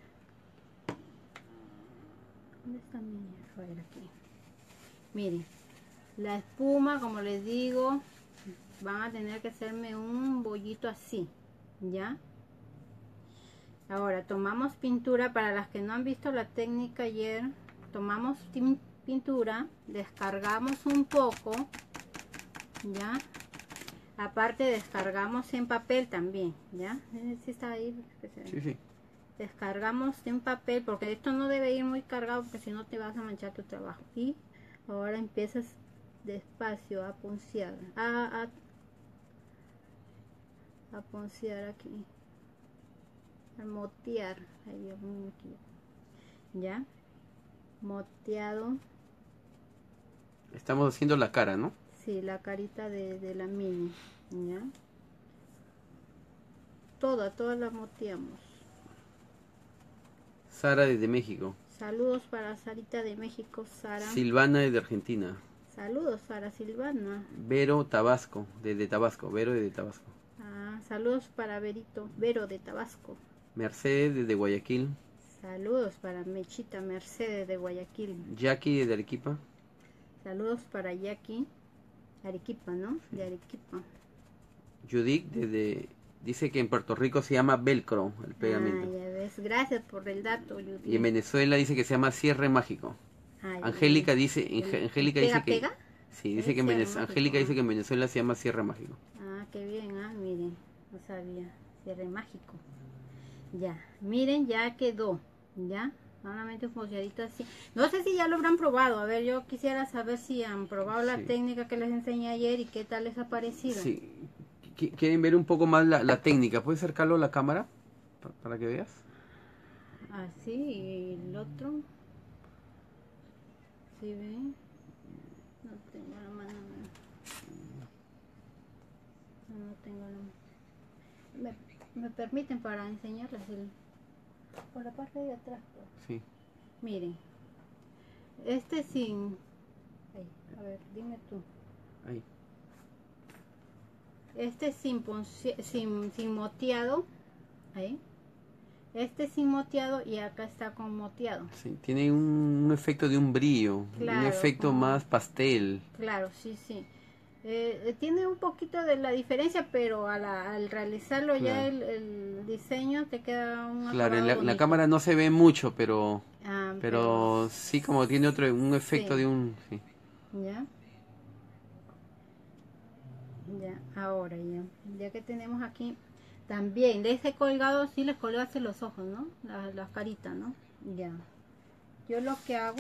¿Dónde está mi afuera aquí? Miren, la espuma, como les digo, van a tener que hacerme un bollito así, ¿ya? Ahora tomamos pintura, para las que no han visto la técnica ayer, tomamos pintura, descargamos un poco, ¿ya? Aparte descargamos en papel también, ¿ya? ¿Sí está ahí? Sí, sí. Descargamos en papel, porque esto no debe ir muy cargado, porque si no te vas a manchar tu trabajo. Y ahora empiezas despacio a puncear, a puncear aquí, a motear. Ay, Dios mío, aquí. Ya, moteado. Estamos haciendo la cara, ¿no? Sí, la carita de la mini, ya. Toda la moteamos. Sara desde México. Saludos para Sarita de México, Sara. Silvana desde Argentina. Saludos, Sara Silvana. Vero Tabasco, desde Tabasco. Vero desde Tabasco. Ah, Saludos para Vero de Tabasco. Mercedes desde Guayaquil. Saludos para Mechita Mercedes de Guayaquil. Jackie desde Arequipa. Saludos para Jackie. Arequipa, ¿no? De Arequipa. Judith dice que en Puerto Rico se llama velcro el pegamento. Ya ves. Gracias por el dato, Judith. Y en Venezuela dice que se llama cierre mágico. Angélica dice, Angélica dice que ¿Pega? sí, dice que Angélica dice que en Venezuela se llama cierre mágico. Qué bien, miren, no sabía, cierre mágico. Ya, miren, ya quedó, ya, solamente funcionadito así. No sé si ya lo habrán probado, a ver, yo quisiera saber si han probado la técnica que les enseñé ayer y qué tal les ha parecido. Sí, ¿quieren ver un poco más la técnica? ¿Puedes acercarlo a la cámara para que veas? Así, y el otro, ¿sí ven? No tengo la mano. No tengo la... ¿Me permiten para enseñarles por la parte de atrás? Sí. Miren, este sin... Ay, a ver, dime tú. Ahí. Este sin moteado. Ahí. Este sin moteado y acá está con moteado. Sí, tiene un efecto de un brillo, claro, un efecto más pastel. Claro, sí, sí. Tiene un poquito de la diferencia, pero al realizarlo claro. Ya el diseño te queda un claro, en la cámara no se ve mucho, pero sí como tiene un efecto sí. De un... Sí. Ya, ahora ya que tenemos aquí, también de ese colgado sí les colgaste los ojos, ¿no? Las caritas, ¿no? Ya. Yo lo que hago...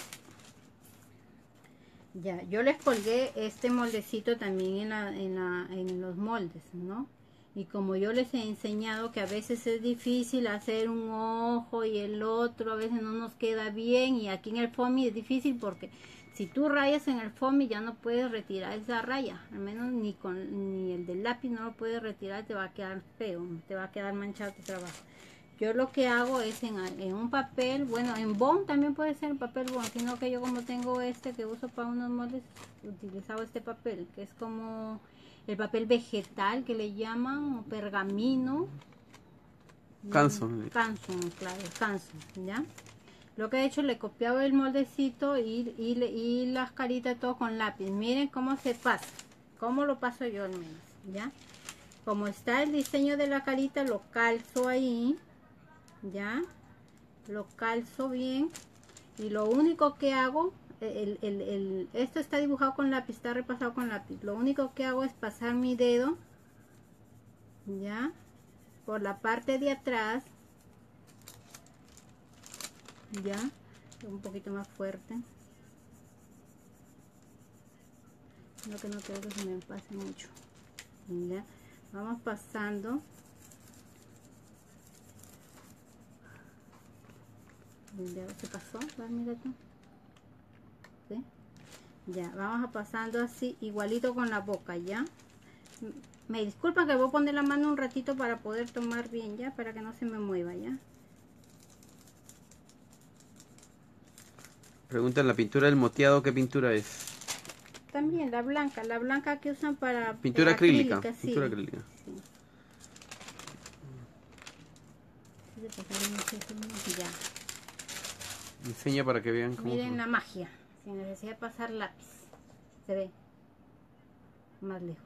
Ya, yo les colgué este moldecito también en los moldes, ¿no? Y como yo les he enseñado que a veces es difícil hacer un ojo y el otro, a veces no nos queda bien, y aquí en el foamy es difícil porque si tú rayas en el foamy ya no puedes retirar esa raya, al menos ni el del lápiz no lo puedes retirar, te va a quedar feo, te va a quedar manchado tu trabajo. Yo lo que hago es en un papel, bueno, en bond también puede ser papel bond, sino que yo como tengo este que uso para unos moldes, utilizaba este papel, que es como el papel vegetal que le llaman, o pergamino. Canson. Canson, claro, Canson, ¿ya? Lo que he hecho, le he copiado el moldecito y las caritas todo con lápiz. Miren cómo se pasa, cómo lo paso yo al menos, ¿ya? Como está el diseño de la carita, lo calzo ahí. Ya lo calzo bien y lo único que hago esto está dibujado con lápiz, está repasado con lápiz, lo único que hago es pasar mi dedo ya por la parte de atrás, ya un poquito más fuerte, lo que no quiero que se me pase mucho, ya vamos pasando. Ya se pasó, mira tú. ¿Sí? Ya, vamos a pasando así, igualito con la boca, ¿ya? Me disculpan que voy a poner la mano un ratito para poder tomar bien, ¿ya? Para que no se me mueva, ¿ya? Preguntan la pintura del moteado, ¿qué pintura es? También la blanca que usan para... Pintura acrílica, sí. pintura acrílica. Sí. Ya. Enseña para que vean cómo... Miren la magia, sin necesidad de pasar lápiz. Se ve más lejos.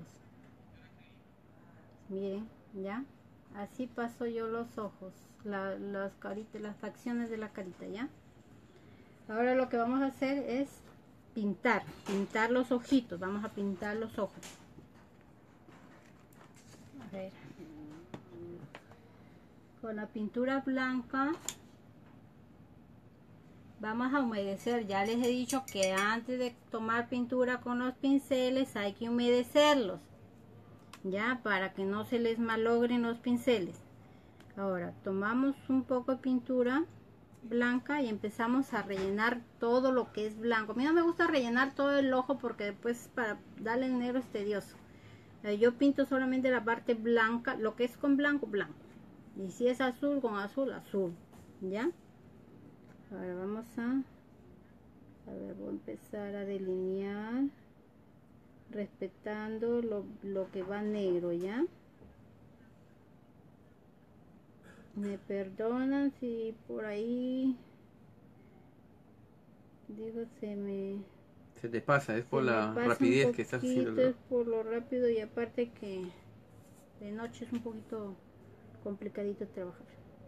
Miren, ya. Así paso yo los ojos, las caritas, las facciones de la carita, ¿ya? Ahora lo que vamos a hacer es pintar los ojitos. Vamos a pintar los ojos. A ver. Con la pintura blanca vamos a humedecer. Ya les he dicho que antes de tomar pintura con los pinceles hay que humedecerlos, ya, para que no se les malogren los pinceles. Ahora tomamos un poco de pintura blanca y empezamos a rellenar todo lo que es blanco. A mí no me gusta rellenar todo el ojo porque después para darle el negro es tedioso. Yo pinto solamente la parte blanca, lo que es con blanco, blanco. Y si es azul, con azul, azul, ¿ya? Ahora vamos a ver, voy a empezar a delinear respetando lo que va negro, ¿ya? Me perdonan si por ahí, digo, Se te pasa, es se por me la pasa un rapidez que estás poquito, haciendo. es por lo rápido y aparte que de noche es un poquito complicadito trabajar.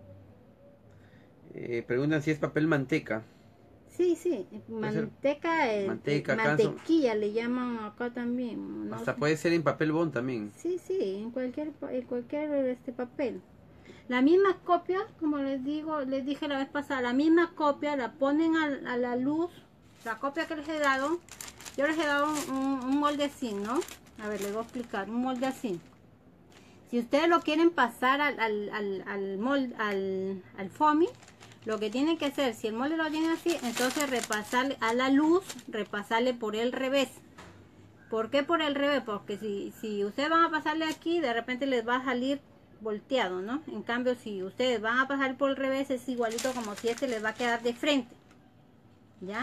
Preguntan si es papel manteca. Sí, sí, Puede ser manteca, manteca, canso. mantequilla le llaman acá también, no Hasta sé. puede ser en papel bond también. Sí, sí, en cualquier papel. La misma copia, como les digo, les dije la vez pasada, la misma copia la ponen a la luz, la copia que les he dado, yo les he dado un molde así, ¿no? A ver, les voy a explicar, un molde así. Si ustedes lo quieren pasar al molde, al foamy, lo que tienen que hacer, si el molde lo tienen así, entonces repasarle a la luz, repasarle por el revés. ¿Por qué por el revés? Porque si ustedes van a pasarle aquí, de repente les va a salir volteado, ¿no? En cambio, si ustedes van a pasar por el revés, es igualito como si este les va a quedar de frente. ¿Ya?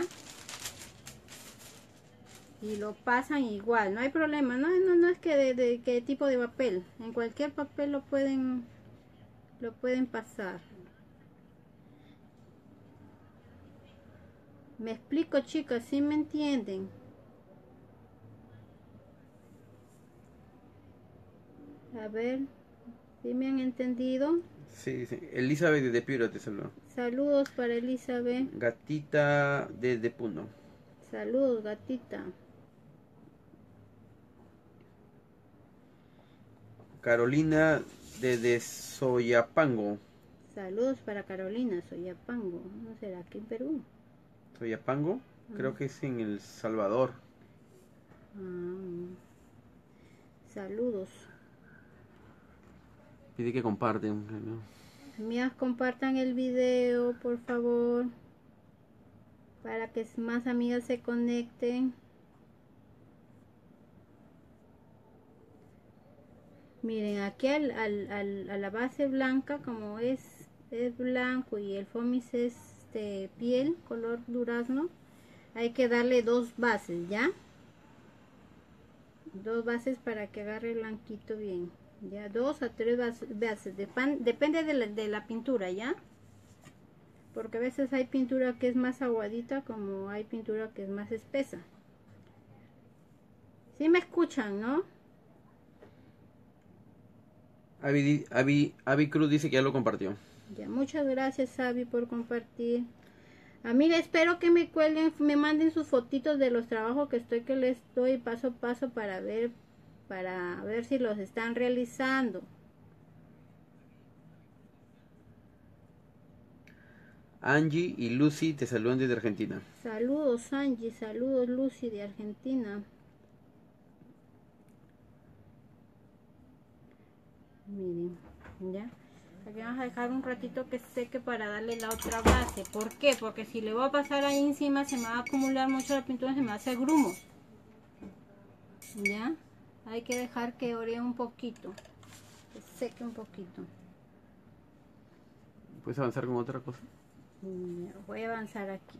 Y lo pasan igual, no hay problema. No es que de qué tipo de papel. En cualquier papel lo pueden pasar. Me explico, chicos, ¿sí me entienden? A ver, ¿sí me han entendido? Sí, sí. Elizabeth de Piura te saluda. Saludos para Elizabeth. Gatita de Puno. Saludos, gatita. Carolina de Soyapango. Saludos para Carolina, Soyapango. ¿No será aquí en Perú? Soyapango, creo que es en El Salvador. Ah, saludos. Pide que comparten, ¿no? Amigas, compartan el video, por favor, para que más amigas se conecten. Miren, aquí a la base blanca, como es blanco y el foamy es piel, color durazno, hay que darle dos bases, ¿ya? Dos bases para que agarre blanquito bien. Ya, 2 a 3 bases. Depende de la pintura, ¿ya? Porque a veces hay pintura que es más aguadita, como hay pintura que es más espesa. ¿Sí me escuchan, no? Avi Cruz dice que ya lo compartió. Ya, muchas gracias, Abby, por compartir. Amiga, espero que me cuelguen, me manden sus fotitos de los trabajos que les doy paso a paso para ver si los están realizando. Angie y Lucy te saludan desde Argentina. Saludos, Angie, saludos, Lucy de Argentina. Miren, ya. Aquí vamos a dejar un ratito que seque para darle la otra base. ¿Por qué? Porque si le voy a pasar ahí encima se me va a acumular mucho la pintura, se me va a hacer grumos. ¿Ya? Hay que dejar que ore un poquito, que seque un poquito. ¿Puedes avanzar con otra cosa? Voy a avanzar aquí.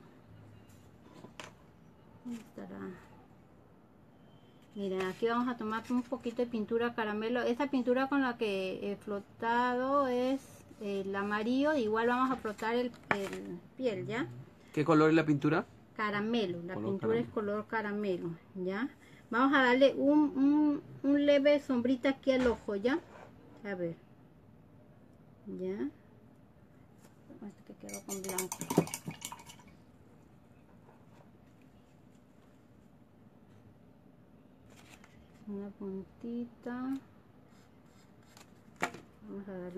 ¿Dónde estará? Miren, aquí vamos a tomar un poquito de pintura caramelo. Esta pintura con la que he flotado es el amarillo. Igual vamos a flotar el piel, ¿ya? ¿Qué color es la pintura? Caramelo. La Color pintura caramelo. es color caramelo, ¿ya? Vamos a darle un leve sombrita aquí al ojo, ¿ya? A ver. ¿Ya? Este que quedó con blanco. Una puntita. Vamos a darle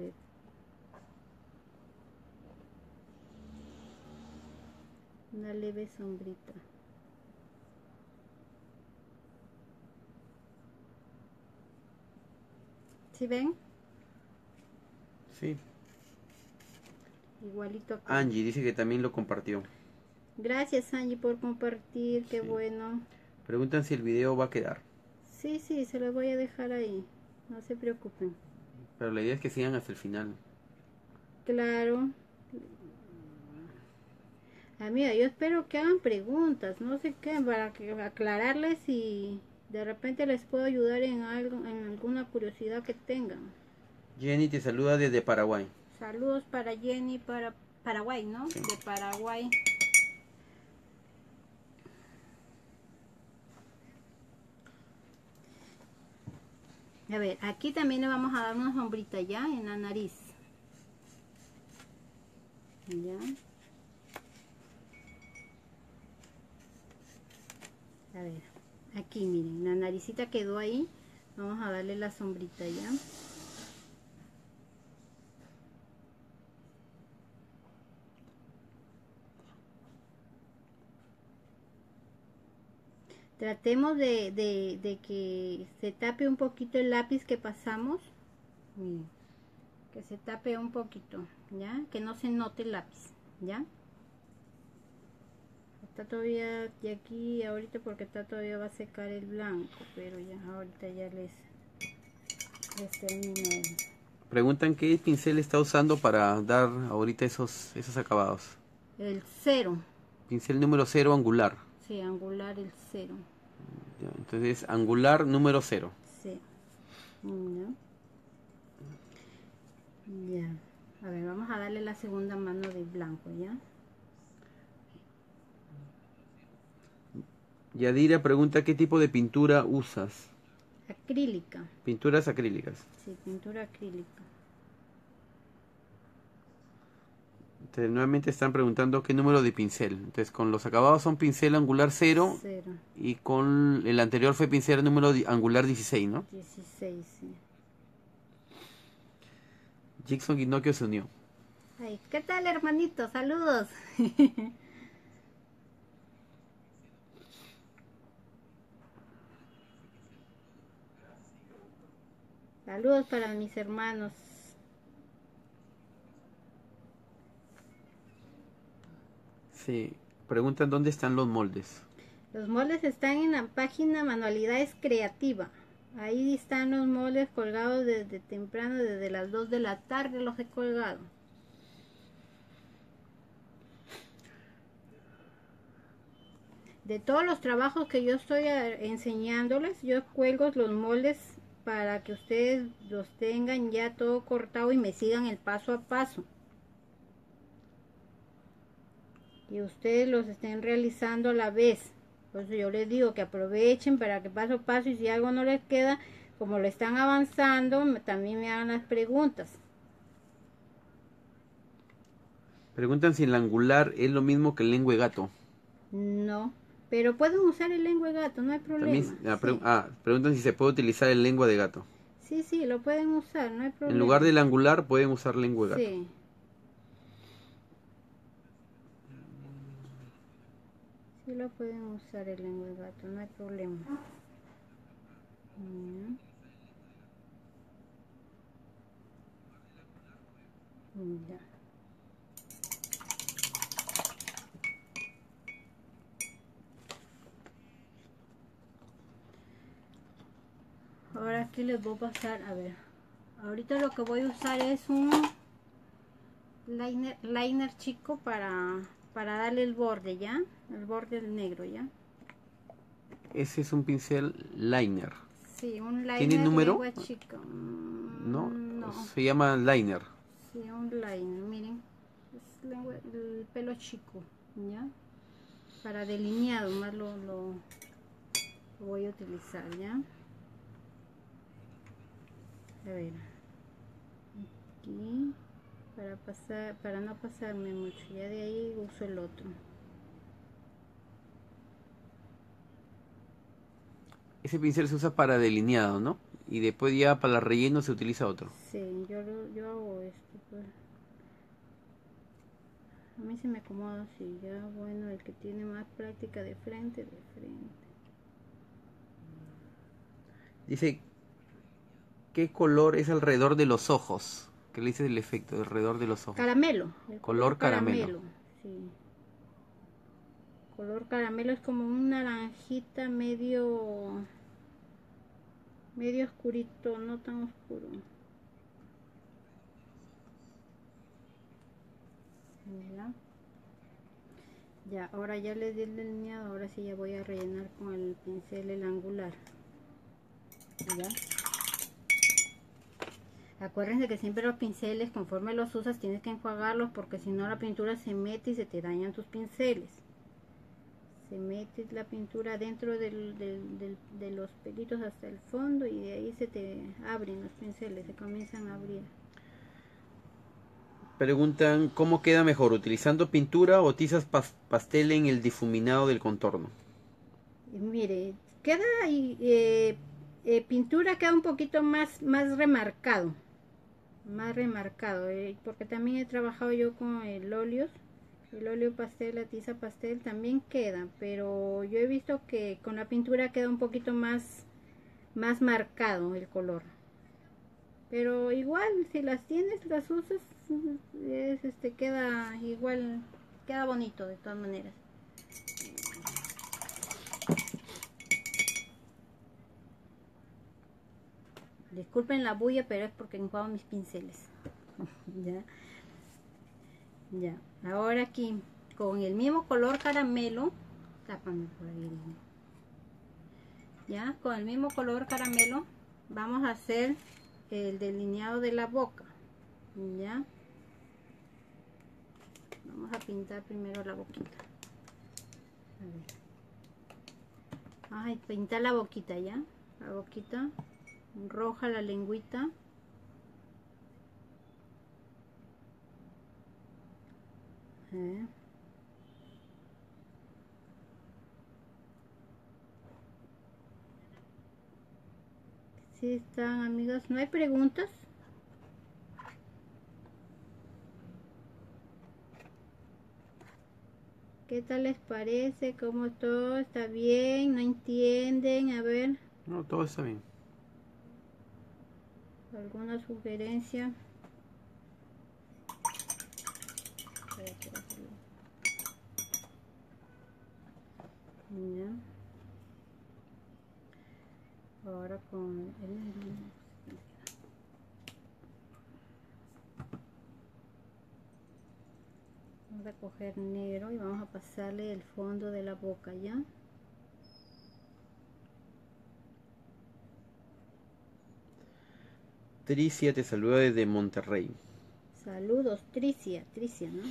una leve sombrita. ¿Sí ven? Sí. Igualito acá. Angie dice que también lo compartió. Gracias, Angie, por compartir. Qué Sí. bueno. Preguntan si el video va a quedar. Sí, se los voy a dejar ahí. No se preocupen. Pero la idea es que sigan hasta el final. Claro. Amiga, yo espero que hagan preguntas, no sé qué, para aclararles y de repente les puedo ayudar en algo, en alguna curiosidad que tengan. Jenny te saluda desde Paraguay. Saludos para Jenny, para Paraguay, ¿no? Sí. De Paraguay. A ver, aquí también le vamos a dar una sombrita ya en la nariz. Ya. A ver, aquí miren, la naricita quedó ahí. Vamos a darle la sombrita ya. Tratemos de que se tape un poquito el lápiz que pasamos. Miren, que se tape un poquito, ¿ya? Que no se note el lápiz, ¿ya? Está todavía de aquí ahorita porque está todavía va a secar el blanco, pero ya ahorita ya les termino. Preguntan qué pincel está usando para dar ahorita esos acabados. El 0. Pincel número 0 angular. Sí, angular el 0. Ya, entonces angular número 0. Sí. Ya. A ver, vamos a darle la segunda mano de blanco, ¿ya? Yadira pregunta qué tipo de pintura usas. Acrílica. Pinturas acrílicas. Sí, pintura acrílica. Entonces, nuevamente están preguntando qué número de pincel. Entonces, con los acabados son pincel angular 0. Y con el anterior fue pincel número angular 16, ¿no? 16, sí. Jackson Guinocchio se unió. Ay, ¿qué tal, hermanito? Saludos. Saludos para mis hermanos. Sí, preguntan dónde están los moldes. Los moldes están en la página Manualidades Creativa. Ahí están los moldes colgados desde temprano, desde las 2 de la tarde los he colgado. De todos los trabajos que yo estoy enseñándoles, yo cuelgo los moldes para que ustedes los tengan ya todo cortado y me sigan el paso a paso. Y ustedes los estén realizando a la vez. Por eso yo les digo que aprovechen para que paso a paso, y si algo no les queda, como lo están avanzando, también me hagan las preguntas. Preguntan si el angular es lo mismo que el lengua de gato. No, pero pueden usar el lengua de gato, no hay problema. También, preguntan si se puede utilizar el lengua de gato. Sí, sí, lo pueden usar, no hay problema. En lugar del angular pueden usar lengua de gato. Sí. Sí lo pueden usar el lengua de gato, no hay problema. Ya. Ahora aquí les voy a pasar, a ver, ahorita lo que voy a usar es un liner chico para darle el borde, ¿ya? El borde negro, ¿ya? Ese es un pincel liner. Sí, un liner. ¿Tiene número? Chico. No, no, se llama liner. Sí, un liner, miren, es el pelo chico, ¿ya? Para delineado más lo voy a utilizar, ¿ya? A ver, aquí para no pasarme mucho, ya de ahí uso el otro. Ese pincel se usa para delineado, ¿no? Y después ya para el relleno se utiliza otro. Sí, yo hago esto, pues. A mí se me acomoda así, ya bueno, el que tiene más práctica de frente. Dice, ¿qué color es alrededor de los ojos? ¿Qué le dice el efecto alrededor de los ojos? Caramelo. Color caramelo. Sí. Color caramelo es como un naranjita medio oscurito, no tan oscuro. Ya, ahora ya les di el delineado, ahora sí ya voy a rellenar con el pincel el angular. ¿Ya? Acuérdense que siempre los pinceles, conforme los usas, tienes que enjuagarlos porque si no la pintura se mete y se te dañan tus pinceles. Se mete la pintura dentro de los pelitos hasta el fondo y de ahí se te abren los pinceles, se comienzan a abrir. Preguntan, ¿cómo queda mejor, utilizando pintura o tizas pastel en el difuminado del contorno? Mire, queda pintura queda un poquito más remarcado. Más remarcado, porque también he trabajado yo con el óleo pastel, la tiza pastel también queda, pero yo he visto que con la pintura queda un poquito más marcado el color. Pero igual, si las tienes, las usas, queda igual, queda bonito de todas maneras. Disculpen la bulla, pero es porque enjuago mis pinceles. Ya. Ahora aquí, con el mismo color caramelo, tápame por ahí. Ya, con el mismo color caramelo, vamos a hacer el delineado de la boca. Ya. Vamos a pintar primero la boquita. A ver. Vamos a pintar la boquita, ya. La boquita. Roja la lengüita. ¿Sí están, amigas? ¿No hay preguntas? ¿Qué tal les parece? ¿Cómo todo? ¿Está bien? ¿No entienden? A ver. No, todo está bien. ¿Alguna sugerencia? Ya. Ahora con vamos a coger negro y vamos a pasarle el fondo de la boca, ¿ya? Tricia te saluda desde Monterrey. Saludos, Tricia, ¿no?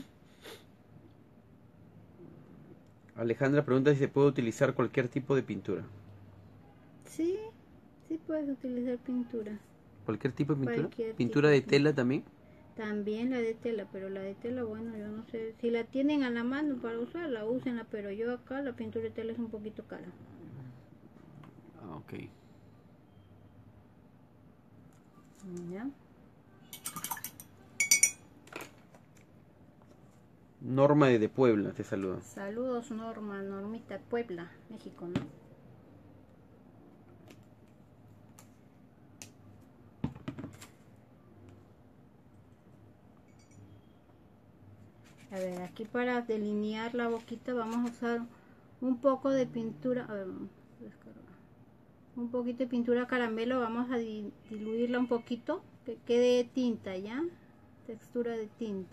Alejandra pregunta si se puede utilizar cualquier tipo de pintura. Sí, sí puedes utilizar pintura. ¿Cualquier tipo de pintura? Cualquier ¿Pintura tipo de tela también? También la de tela, pero la de tela, bueno, yo no sé. Si la tienen a la mano para usarla, úsenla, pero yo acá la pintura de tela es un poquito cara. Ah, ok. ¿Ya? Norma de Puebla te saluda. Saludos, Normita, Puebla, México, ¿no? A ver, aquí para delinear la boquita vamos a usar un poco de pintura, a ver, un poquito de pintura caramelo, vamos a diluirla un poquito, que quede tinta, ¿ya? Textura de tinta.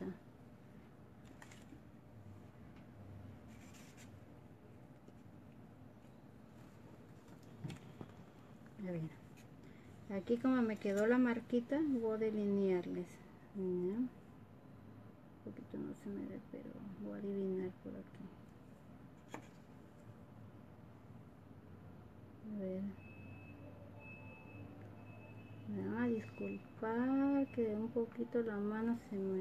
A ver, aquí como me quedó la marquita, voy a delinearles. ¿Ya? Un poquito no se me ve, pero voy a adivinar por aquí. A ver. Me van a disculpar que un poquito la mano se me...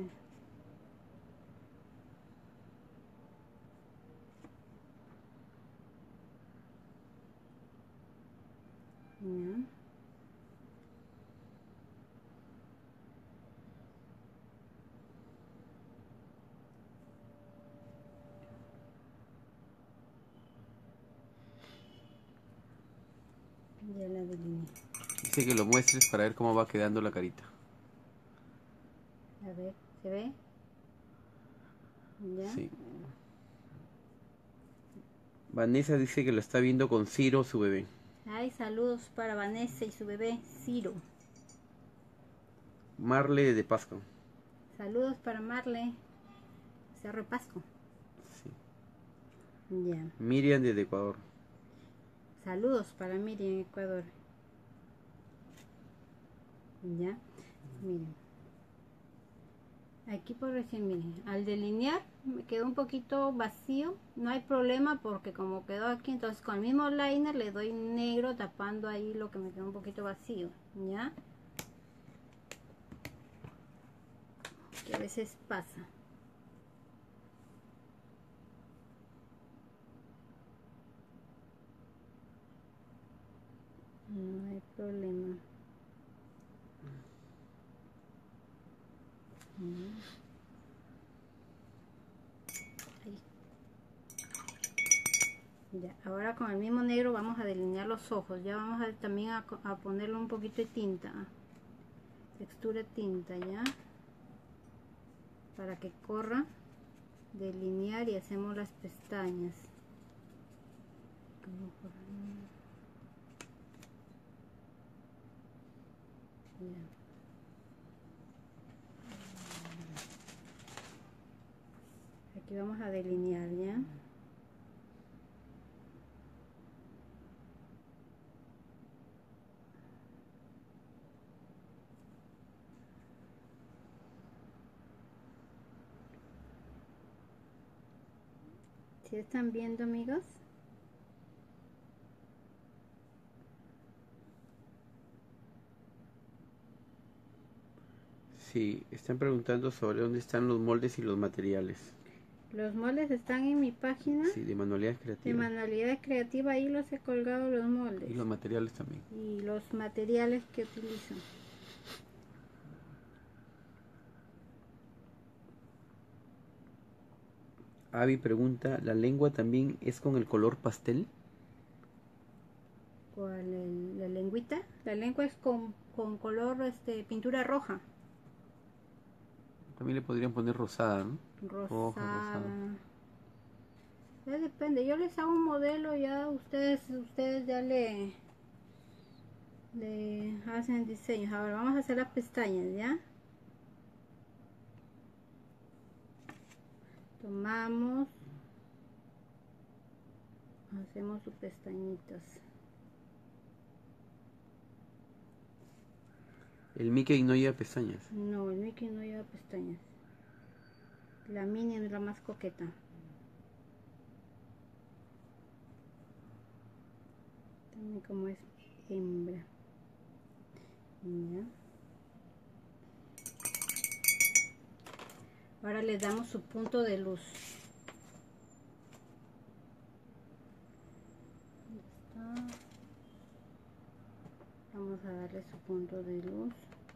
¿Ya? Ya la delineé. Dice que lo muestres para ver cómo va quedando la carita. A ver, ¿se ve? ¿Ya? Sí. Vanessa dice que lo está viendo con Ciro, su bebé. Ay, saludos para Vanessa y su bebé Ciro. Marle de Pasco. Saludos para Marle, Cerro de Pasco. Sí. Ya. Miriam desde Ecuador. Saludos para Miriam, Ecuador. Ya. Miren, aquí por decir, miren, al delinear me quedó un poquito vacío, no hay problema porque como quedó aquí, entonces con el mismo liner le doy negro tapando ahí lo que me quedó un poquito vacío, ya, que a veces pasa. No hay problema. Ahí. Ya, ahora con el mismo negro vamos a delinear los ojos. Ya vamos a también a ponerle un poquito de tinta, textura de tinta, ya, para que corra. Delinear y hacemos las pestañas. Ya. Aquí vamos a delinear, ya. ¿Sí están viendo, amigos? Sí, están preguntando sobre dónde están los moldes y los materiales. Los moldes están en mi página. Sí, de Manualidades Creativas. De Manualidades Creativas, ahí los he colgado los moldes. Y los materiales también. Y los materiales que utilizo. Avi pregunta, ¿la lengua también es con el color pastel? ¿Cuál? ¿La lengüita? La lengua es con color pintura roja. También le podrían poner rosada, ¿no? Rosada. Ya depende, yo les hago un modelo, ya ustedes ya le hacen diseños. Ahora vamos a hacer las pestañas, ¿ya? Tomamos, hacemos sus pestañitas. El Mickey no lleva pestañas. No, el Mickey no lleva pestañas. La Minnie es la más coqueta. También como es hembra. ¿Ya? Ahora le damos su punto de luz. Vamos a darle su punto de luz.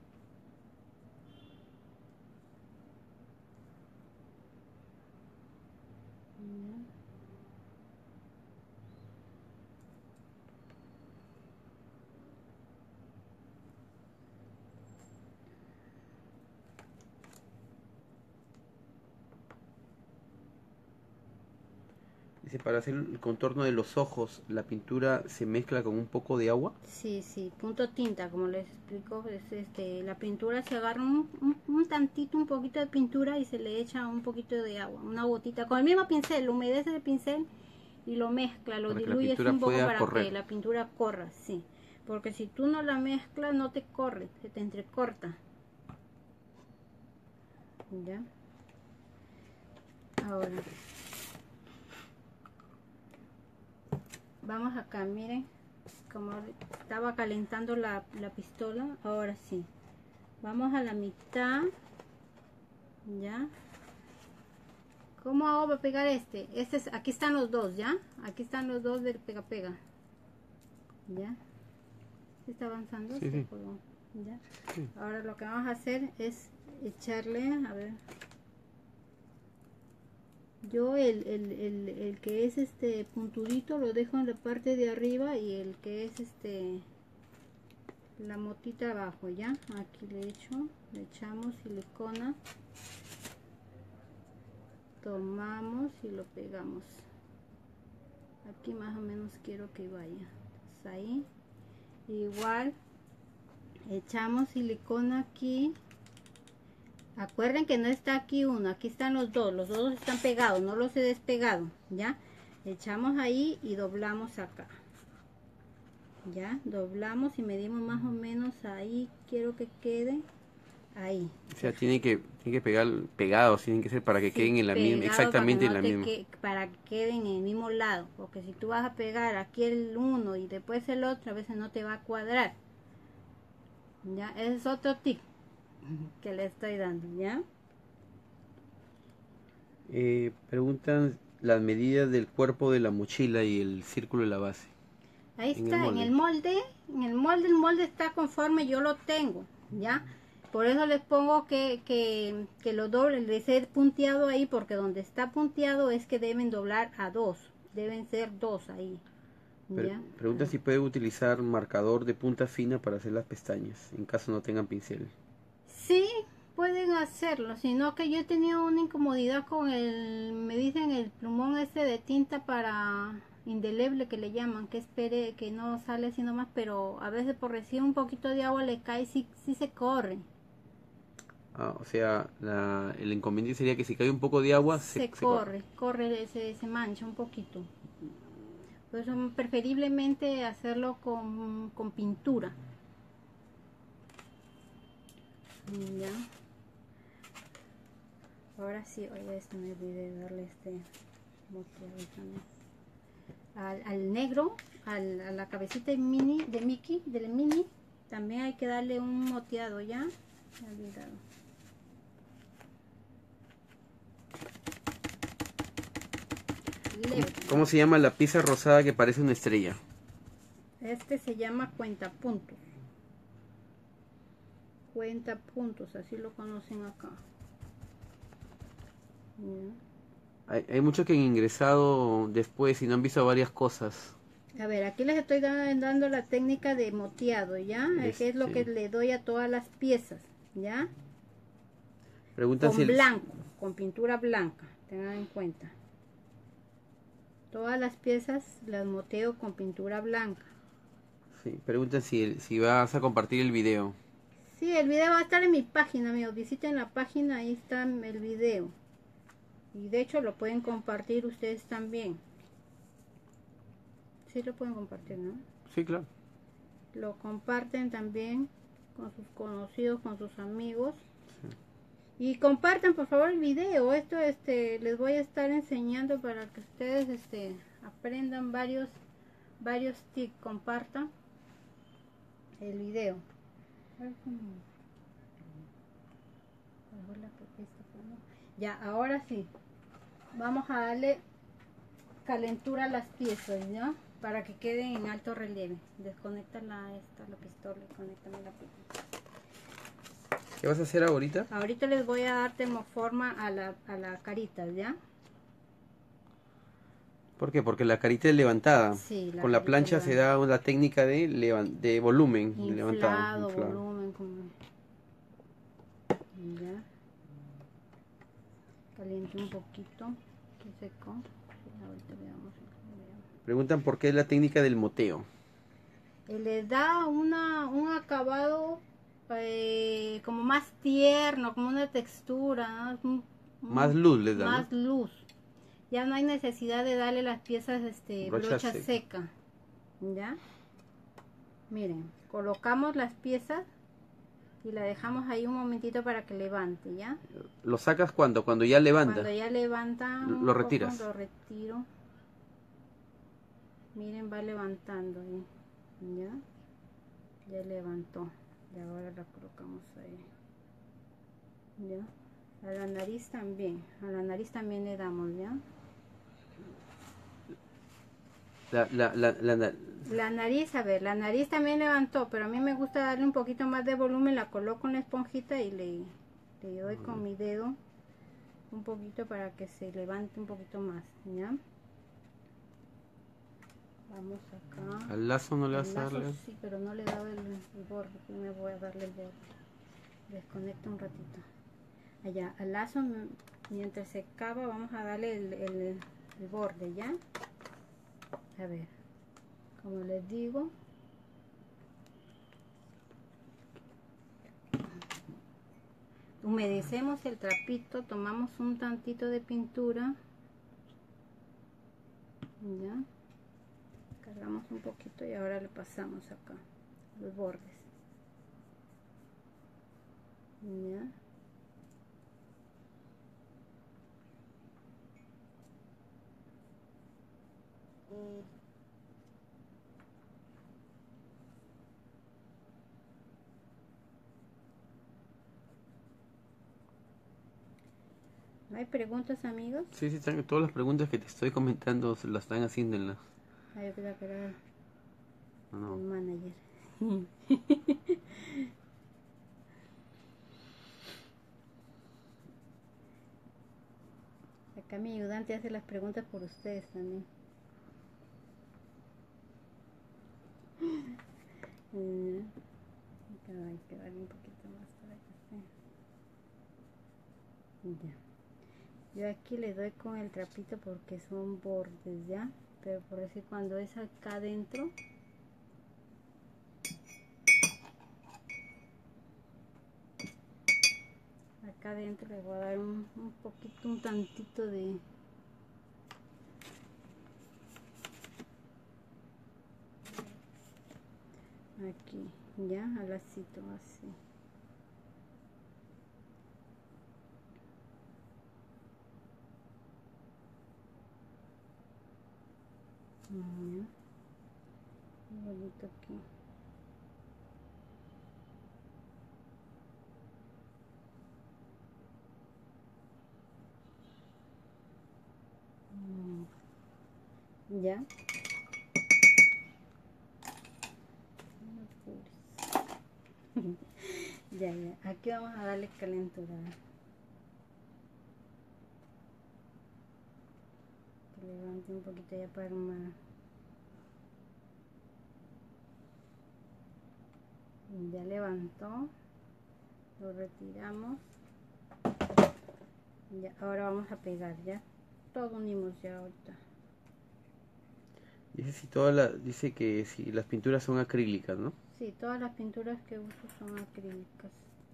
Dice, para hacer el contorno de los ojos, ¿la pintura se mezcla con un poco de agua? Sí, sí, punto tinta, como les explico, es la pintura se agarra un tantito, un poquito de pintura y se le echa un poquito de agua, una gotita, con el mismo pincel, lo humedece el pincel y lo mezcla, lo diluyes un poco para que la pintura corra, sí, porque si tú no la mezclas no te corre, se te entrecorta. ¿Ya? Ahora vamos acá, miren, como estaba calentando la pistola, ahora sí, vamos a la mitad, ya. ¿Cómo hago para pegar aquí están los dos, ya, aquí están los dos del pega pega, ya, ¿se está avanzando? Sí, sí. ¿Ya? Sí. Ahora lo que vamos a hacer es echarle, a ver, yo el que es puntudito lo dejo en la parte de arriba y el que es la motita abajo, ya. Aquí le echamos silicona, tomamos y lo pegamos. Aquí más o menos quiero que vaya. Entonces ahí igual echamos silicona aquí. Acuerden que no está aquí uno, aquí están los dos están pegados, no los he despegado, ¿ya? Echamos ahí y doblamos acá, ¿ya? Doblamos y medimos más o menos ahí, quiero que quede ahí. O sea, tiene que pegar pegados, tienen que ser para que queden en la misma, exactamente en la misma. Para que queden en el mismo lado, porque si tú vas a pegar aquí el uno y después el otro, a veces no te va a cuadrar. Ya, ese es otro tip que le estoy dando, ¿ya? Preguntan las medidas del cuerpo de la mochila y el círculo de la base. Ahí está, en el molde, el molde está conforme yo lo tengo, ¿ya? Por eso les pongo que lo doblen, les he punteado ahí, porque donde está punteado es que deben doblar a 2, deben ser 2 ahí. ¿Ya? Pregunta si puede utilizar marcador de punta fina para hacer las pestañas, en caso no tengan pincel. Sí, pueden hacerlo, sino que yo he tenido una incomodidad con me dicen el plumón ese de tinta para indeleble que le llaman, que espere que no sale así nomás, pero a veces por recibir un poquito de agua le cae, sí se corre. O sea, el inconveniente sería que si cae un poco de agua, se corre, se mancha un poquito. Por eso preferiblemente hacerlo con pintura. Ya. Ahora sí, oye, me olvidé de darle moteado también. Al negro, a la cabecita de Mickey, del mini, también hay que darle un moteado, ¿ya? Me he olvidado. ¿Cómo se llama la pieza rosada que parece una estrella? Este se llama cuentapuntos. Cuentapuntos, así lo conocen acá. Hay muchos que han ingresado después y no han visto varias cosas. A ver, aquí les estoy dando la técnica de moteado, ¿ya? Que es lo que le doy a todas las piezas, ¿ya? Preguntan con blanco, con pintura blanca, tengan en cuenta. Todas las piezas las moteo con pintura blanca. Sí, preguntan si vas a compartir el video. Sí, el video va a estar en mi página, amigos. Visiten la página, ahí está el video. Y de hecho lo pueden compartir ustedes también. Sí lo pueden compartir, ¿no? Sí, claro. Lo comparten también con sus conocidos, con sus amigos. Sí. Y compartan por favor el video. Esto les voy a estar enseñando para que ustedes aprendan varios tips. Compartan el video. Ya, ahora sí. Vamos a darle calentura a las piezas, ¿ya? Para que queden en alto relieve. Desconecta la pistola y conéctame la pistola. ¿Qué vas a hacer ahorita? Ahorita les voy a dar termoforma a la carita, ¿ya? ¿Por qué? Porque la carita es levantada. Sí, con la plancha levantada. Se da una técnica de volumen. Inflado, volumen. Ya. Caliente un poquito. Que seco. Ahorita veamos. Preguntan por qué es la técnica del moteo. Le da un acabado como más tierno, como una textura, ¿no? Más luz les da, más, ¿no? Luz. Ya no hay necesidad de darle las piezas brocha seca. ¿Ya? Miren, colocamos las piezas y la dejamos ahí un momentito para que levante, ¿ya? ¿Lo sacas cuando? Cuando ya levanta. Cuando ya levanta, lo retiras. Lo retiro. Miren, va levantando ahí. ¿Ya? Ya levantó. Y ahora la colocamos ahí. ¿Ya? A la nariz también. A la nariz también le damos, ¿ya? La nariz, a ver, la nariz también levantó, pero a mí me gusta darle un poquito más de volumen. La coloco en la esponjita y le doy con mi dedo un poquito para que se levante un poquito más, ¿ya? Vamos acá. ¿Al lazo no le vas a darle? Sí, pero no le he dado el borde. Primero voy a darle el borde. Desconecto un ratito. Allá, al lazo, mientras se acaba, vamos a darle el borde, ¿ya? A ver, como les digo, humedecemos el trapito, tomamos un tantito de pintura, ¿ya? Cargamos un poquito y ahora le pasamos acá los bordes. Ya. ¿No hay preguntas, amigos? Sí, todas las preguntas que te estoy comentando se las están haciendo en las... Ah, yo creo que era No. el manager. Acá mi ayudante hace las preguntas por ustedes también. Hay que darle un poquito más para que esté. Ya. Yo aquí le doy con el trapito porque son bordes, ¿ya? Pero por decir, cuando es acá adentro, acá adentro le voy a dar un poquito, un tantito de... Aquí, ya, al lacito, así. Bonito aquí. Ya. Ya, ya. Aquí vamos a darle calentura. Que levante un poquito ya para armar. Ya levantó. Lo retiramos. Ya, ahora vamos a pegar, ya. Todo unimos ya ahorita. Dice que si las pinturas son acrílicas, ¿no? Sí, todas las pinturas que uso son acrílicas.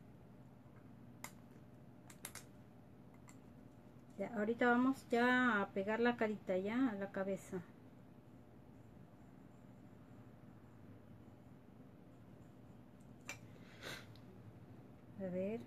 Ya, ahorita vamos ya a pegar la carita ya a la cabeza. A ver.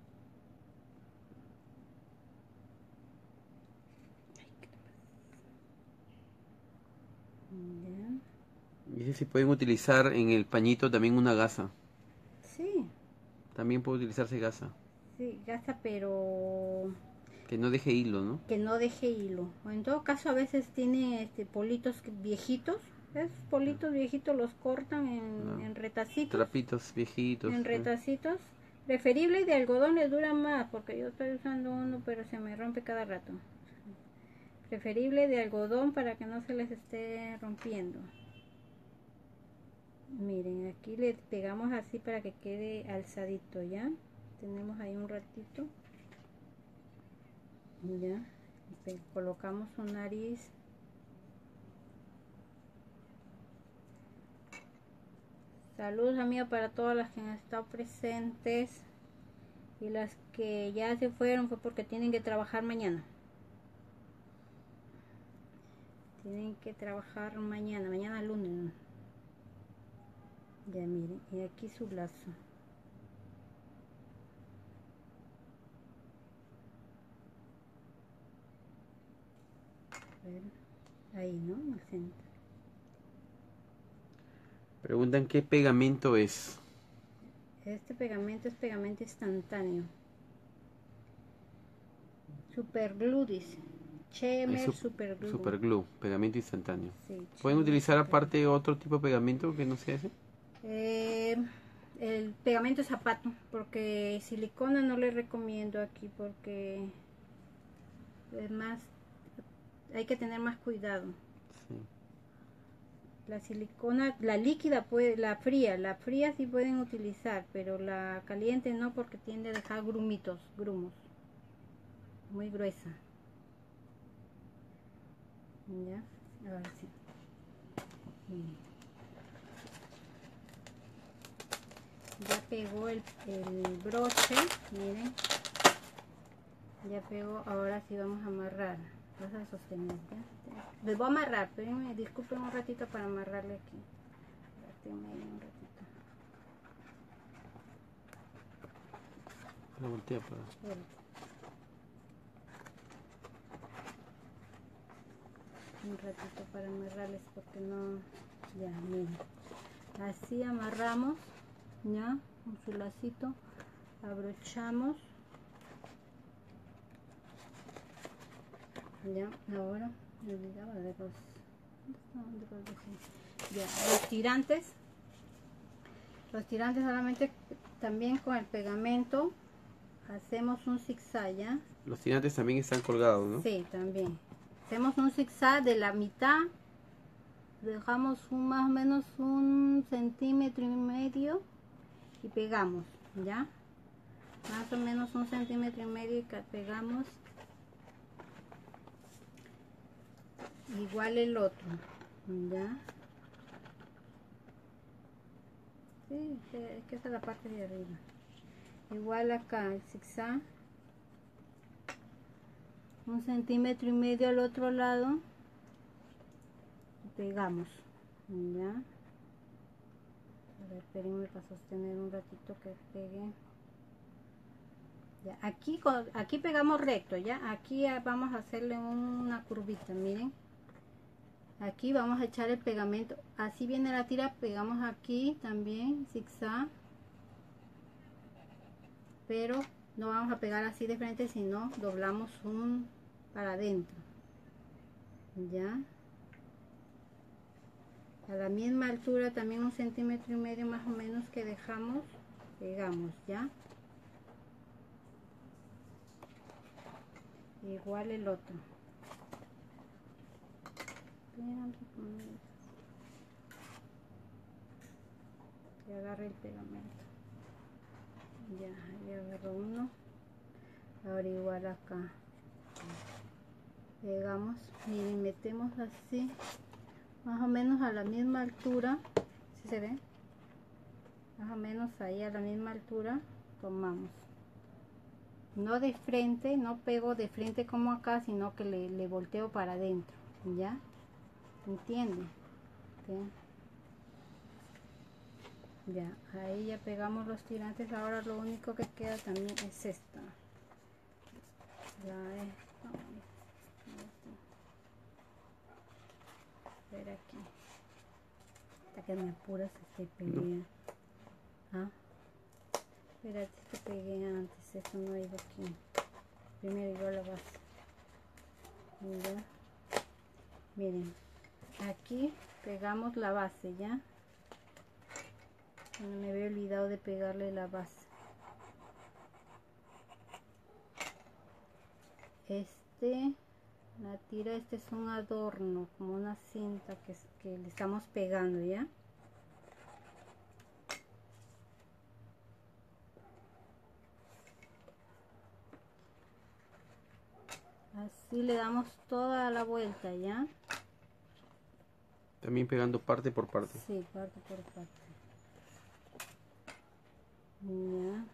Ya. Dice si pueden utilizar en el pañito también una gasa. Sí. También puede utilizarse gasa. Sí, gasa, pero Que no deje hilo, ¿no? que no deje hilo. O en todo caso a veces tiene politos viejitos. Esos politos viejitos los cortan en retacitos. Trapitos viejitos. En retacitos. Preferible de algodón, les dura más, porque yo estoy usando uno pero se me rompe cada rato. Preferible de algodón para que no se les esté rompiendo. Miren, aquí le pegamos así para que quede alzadito, ¿ya? Tenemos ahí un ratito. Ya. Colocamos su nariz. Saludos, amigos, para todas las que han estado presentes. Y las que ya se fueron fue porque tienen que trabajar mañana. Tienen que trabajar mañana lunes, ¿no? Ya miren, y aquí su lazo. A ver, ahí, ¿no? En el centro. Preguntan qué pegamento es. Este pegamento es pegamento instantáneo. Super glue dice. Chemer Super Glue. Super glue, pegamento instantáneo. Sí, ¿Pueden utilizar super aparte otro tipo de pegamento que no sea ese? El pegamento de zapato, porque silicona no le recomiendo aquí porque es más, hay que tener más cuidado. Sí. La silicona, la líquida puede, la fría sí pueden utilizar, pero la caliente no, porque tiende a dejar grumos, muy gruesa. Ya, ahora sí. Ya pegó el broche, miren. Ya pegó, ahora sí vamos a amarrar. Vas a sostener, ¿ya? Les voy a amarrar, espérenme, disculpen un ratito para amarrarle aquí. Espérenme un ratito. La voltea para... Un ratito para amarrarles porque no... Ya, miren. Así amarramos, ya, con su lacito, abrochamos. Ya, ahora me olvidaba de los... Ya, los tirantes. Los tirantes solamente también con el pegamento hacemos un zigzag, ¿ya? Los tirantes también están colgados, ¿no? Sí, también. Hacemos un zigzag de la mitad. Dejamos más o menos 1,5 centímetros y pegamos, ¿ya? Más o menos 1,5 centímetros y pegamos. Igual el otro, ¿ya? Sí, es que esta es la parte de arriba. Igual acá el zigzag. 1,5 centímetros al otro lado. Pegamos, ya. A ver, espérenme para sostener un ratito que pegue. Ya, aquí pegamos recto, ya. Aquí vamos a hacerle una curvita, miren. Aquí vamos a echar el pegamento. Así viene la tira, pegamos aquí también, zigzag. Pero no vamos a pegar así de frente, sino doblamos un para adentro. Ya. A la misma altura, también 1,5 centímetros más o menos que dejamos, pegamos, ¿ya? Igual el otro. Y agarré el pegamento. Ya agarro uno. Ahora igual acá. Pegamos, miren, metemos así. Más o menos a la misma altura, ¿sí se ve? Más o menos ahí a la misma altura tomamos. No de frente, no pego de frente como acá, sino que le volteo para adentro, ¿ya? ¿Entienden? ¿Sí? Ya, ahí ya pegamos los tirantes. Ahora lo único que queda también es esta. Ver aquí. Hasta que me apuras estoy pegando. ¿Ah? Espérate, que pegué antes. Esto no ha ido aquí. Primero yo la base. ¿Ya? Miren. Aquí pegamos la base, ¿ya? No me había olvidado de pegarle la base. La tira, es un adorno, como una cinta que le estamos pegando, ¿ya? Así le damos toda la vuelta, ¿ya? También pegando parte por parte. Sí, parte por parte. Ya.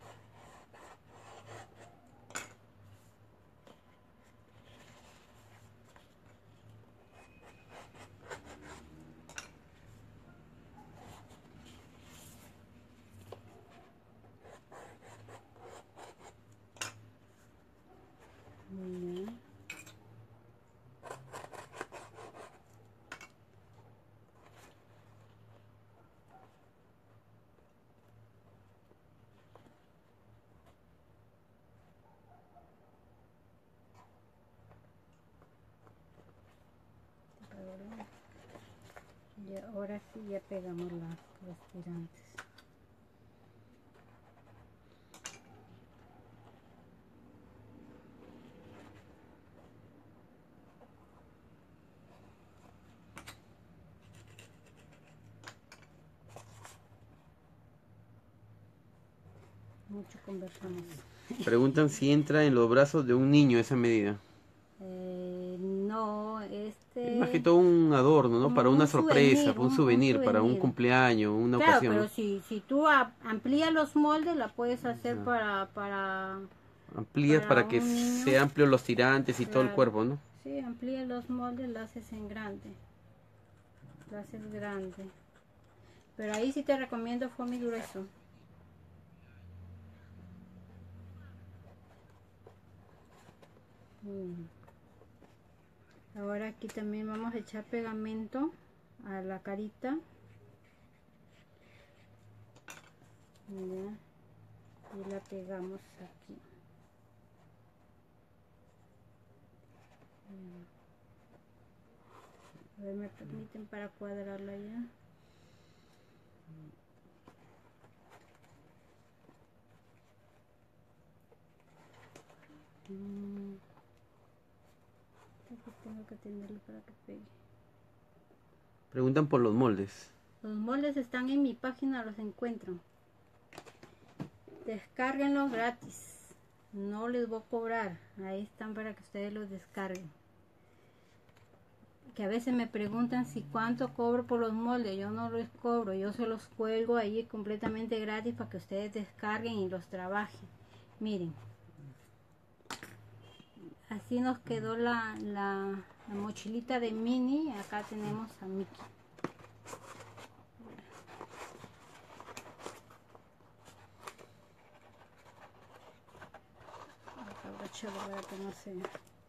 Y ahora sí ya pegamos los tirantes. Mucho conversamos. Preguntan si entra en los brazos de un niño esa medida. No, Más que todo un adorno, ¿no? Para una sorpresa, souvenir, un souvenir, para un cumpleaños, una claro, ocasión. pero ¿no? si tú amplías los moldes, la puedes hacer para amplías para que niño. sea amplio los tirantes y Claro. todo el cuerpo, ¿no? Sí, amplías los moldes, lo haces en grande. Lo haces grande. Pero ahí sí te recomiendo foamy grueso. Ahora aquí también vamos a echar pegamento a la carita. Ya. Y la pegamos aquí. A ver, me permiten para cuadrarla ya. Tengo que tenerlo para que pegue. Preguntan por los moldes. Los moldes están en mi página, los encuentran. Descárguenlos gratis. No les voy a cobrar. Ahí están para que ustedes los descarguen. Que a veces me preguntan si cuánto cobro por los moldes. Yo no los cobro. Yo se los cuelgo ahí completamente gratis para que ustedes descarguen y los trabajen. Miren. Así nos quedó la mochilita de Minnie. Acá tenemos a Mickey. Para que no se...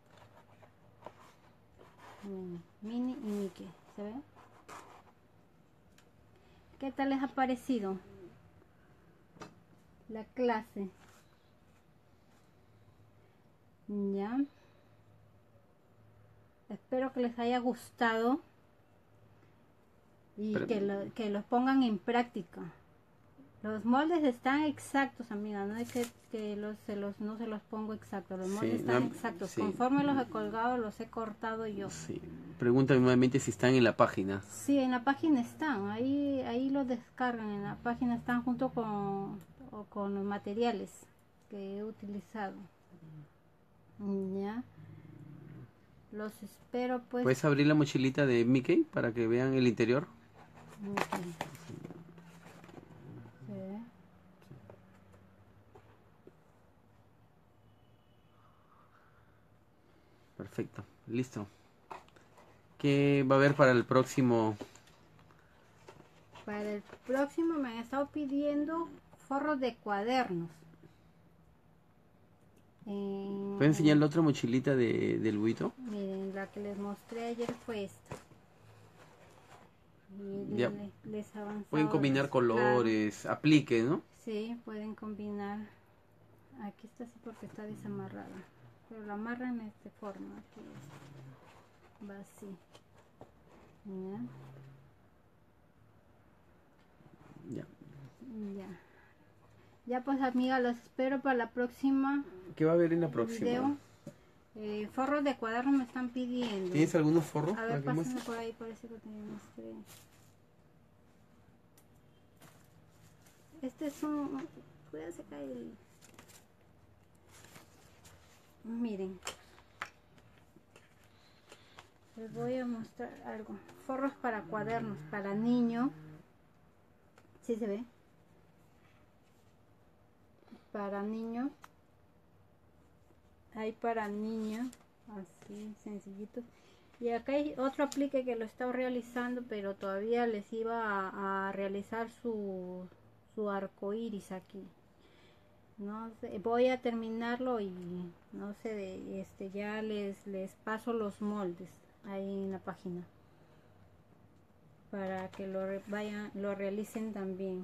Minnie y Mickey, ¿se ve? ¿Qué tal les ha parecido la clase? Ya. Espero que les haya gustado y que los pongan en práctica. Los moldes están exactos, amiga, no es que no se los pongo exactos, los moldes están exactos. Sí. Conforme los he colgado, los he cortado yo. Sí. Preguntan nuevamente si están en la página. Sí, en la página están, ahí los descargan, en la página están junto con los materiales que he utilizado. Ya. Los espero pues. ¿Puedes abrir la mochilita de Mickey para que vean el interior? Okay. Perfecto, listo. ¿Qué va a haber para el próximo? Para el próximo me han estado pidiendo forros de cuadernos. ¿Pueden enseñar la otra mochilita del buito? Miren, la que les mostré ayer fue esta. Y ya. Les pueden combinar colores, apliques, ¿no? Sí, pueden combinar. Aquí está así porque está desamarrada. Pero la amarran de esta forma. Aquí va así. Ya. Ya pues, amiga, los espero para la próxima. ¿Qué va a haber en la próxima? Video. Forros de cuaderno me están pidiendo. ¿Tienes algunos forros? A ver, pásenme por ahí, parece que tenemos tres. Este es un... Cuídense caer el... Miren. Les voy a mostrar algo. Forros para cuadernos, para niño. ¿Sí se ve? Para niño. Hay para niño. Así, sencillitos. Y acá hay otro aplique que lo he estado realizando, pero todavía les iba a realizar su arco iris aquí. No sé, voy a terminarlo y no sé, ya les paso los moldes ahí en la página para que lo realicen también.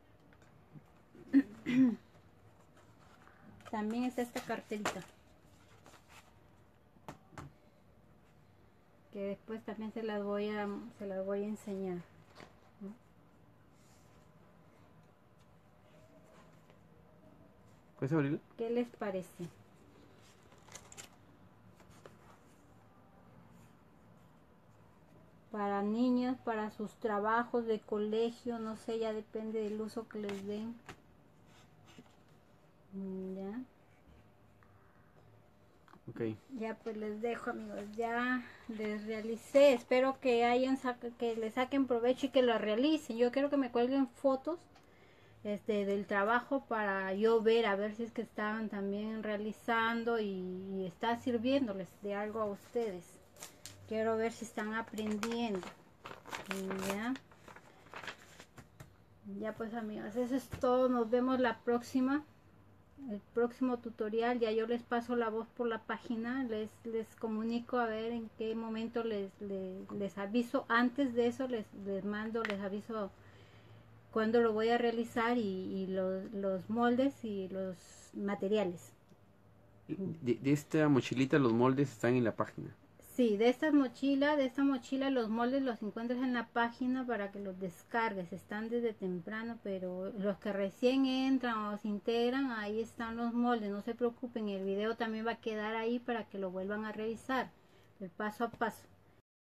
También está esta carterita que después también se las voy a enseñar. ¿Puedes abrirlo? ¿Qué les parece? Para niños, para sus trabajos de colegio, no sé, ya depende del uso que les den. Ya. Okay. Ya pues les dejo, amigos, ya les realicé, espero que le saquen provecho y que lo realicen. Yo quiero que me cuelguen fotos del trabajo para yo ver, a ver si es que estaban también realizando y está sirviéndoles de algo a ustedes. Quiero ver si están aprendiendo. Ya pues, amigos, eso es todo, nos vemos la próxima. el próximo tutorial ya yo les paso la voz por la página, les comunico a ver en qué momento les aviso. Antes de eso les aviso cuándo lo voy a realizar y los moldes y los materiales. De esta mochilita los moldes están en la página. Sí, de esta mochila los moldes los encuentras en la página para que los descargues. Están desde temprano, pero los que recién entran o se integran, ahí están los moldes. No se preocupen, el video también va a quedar ahí para que lo vuelvan a revisar, el paso a paso.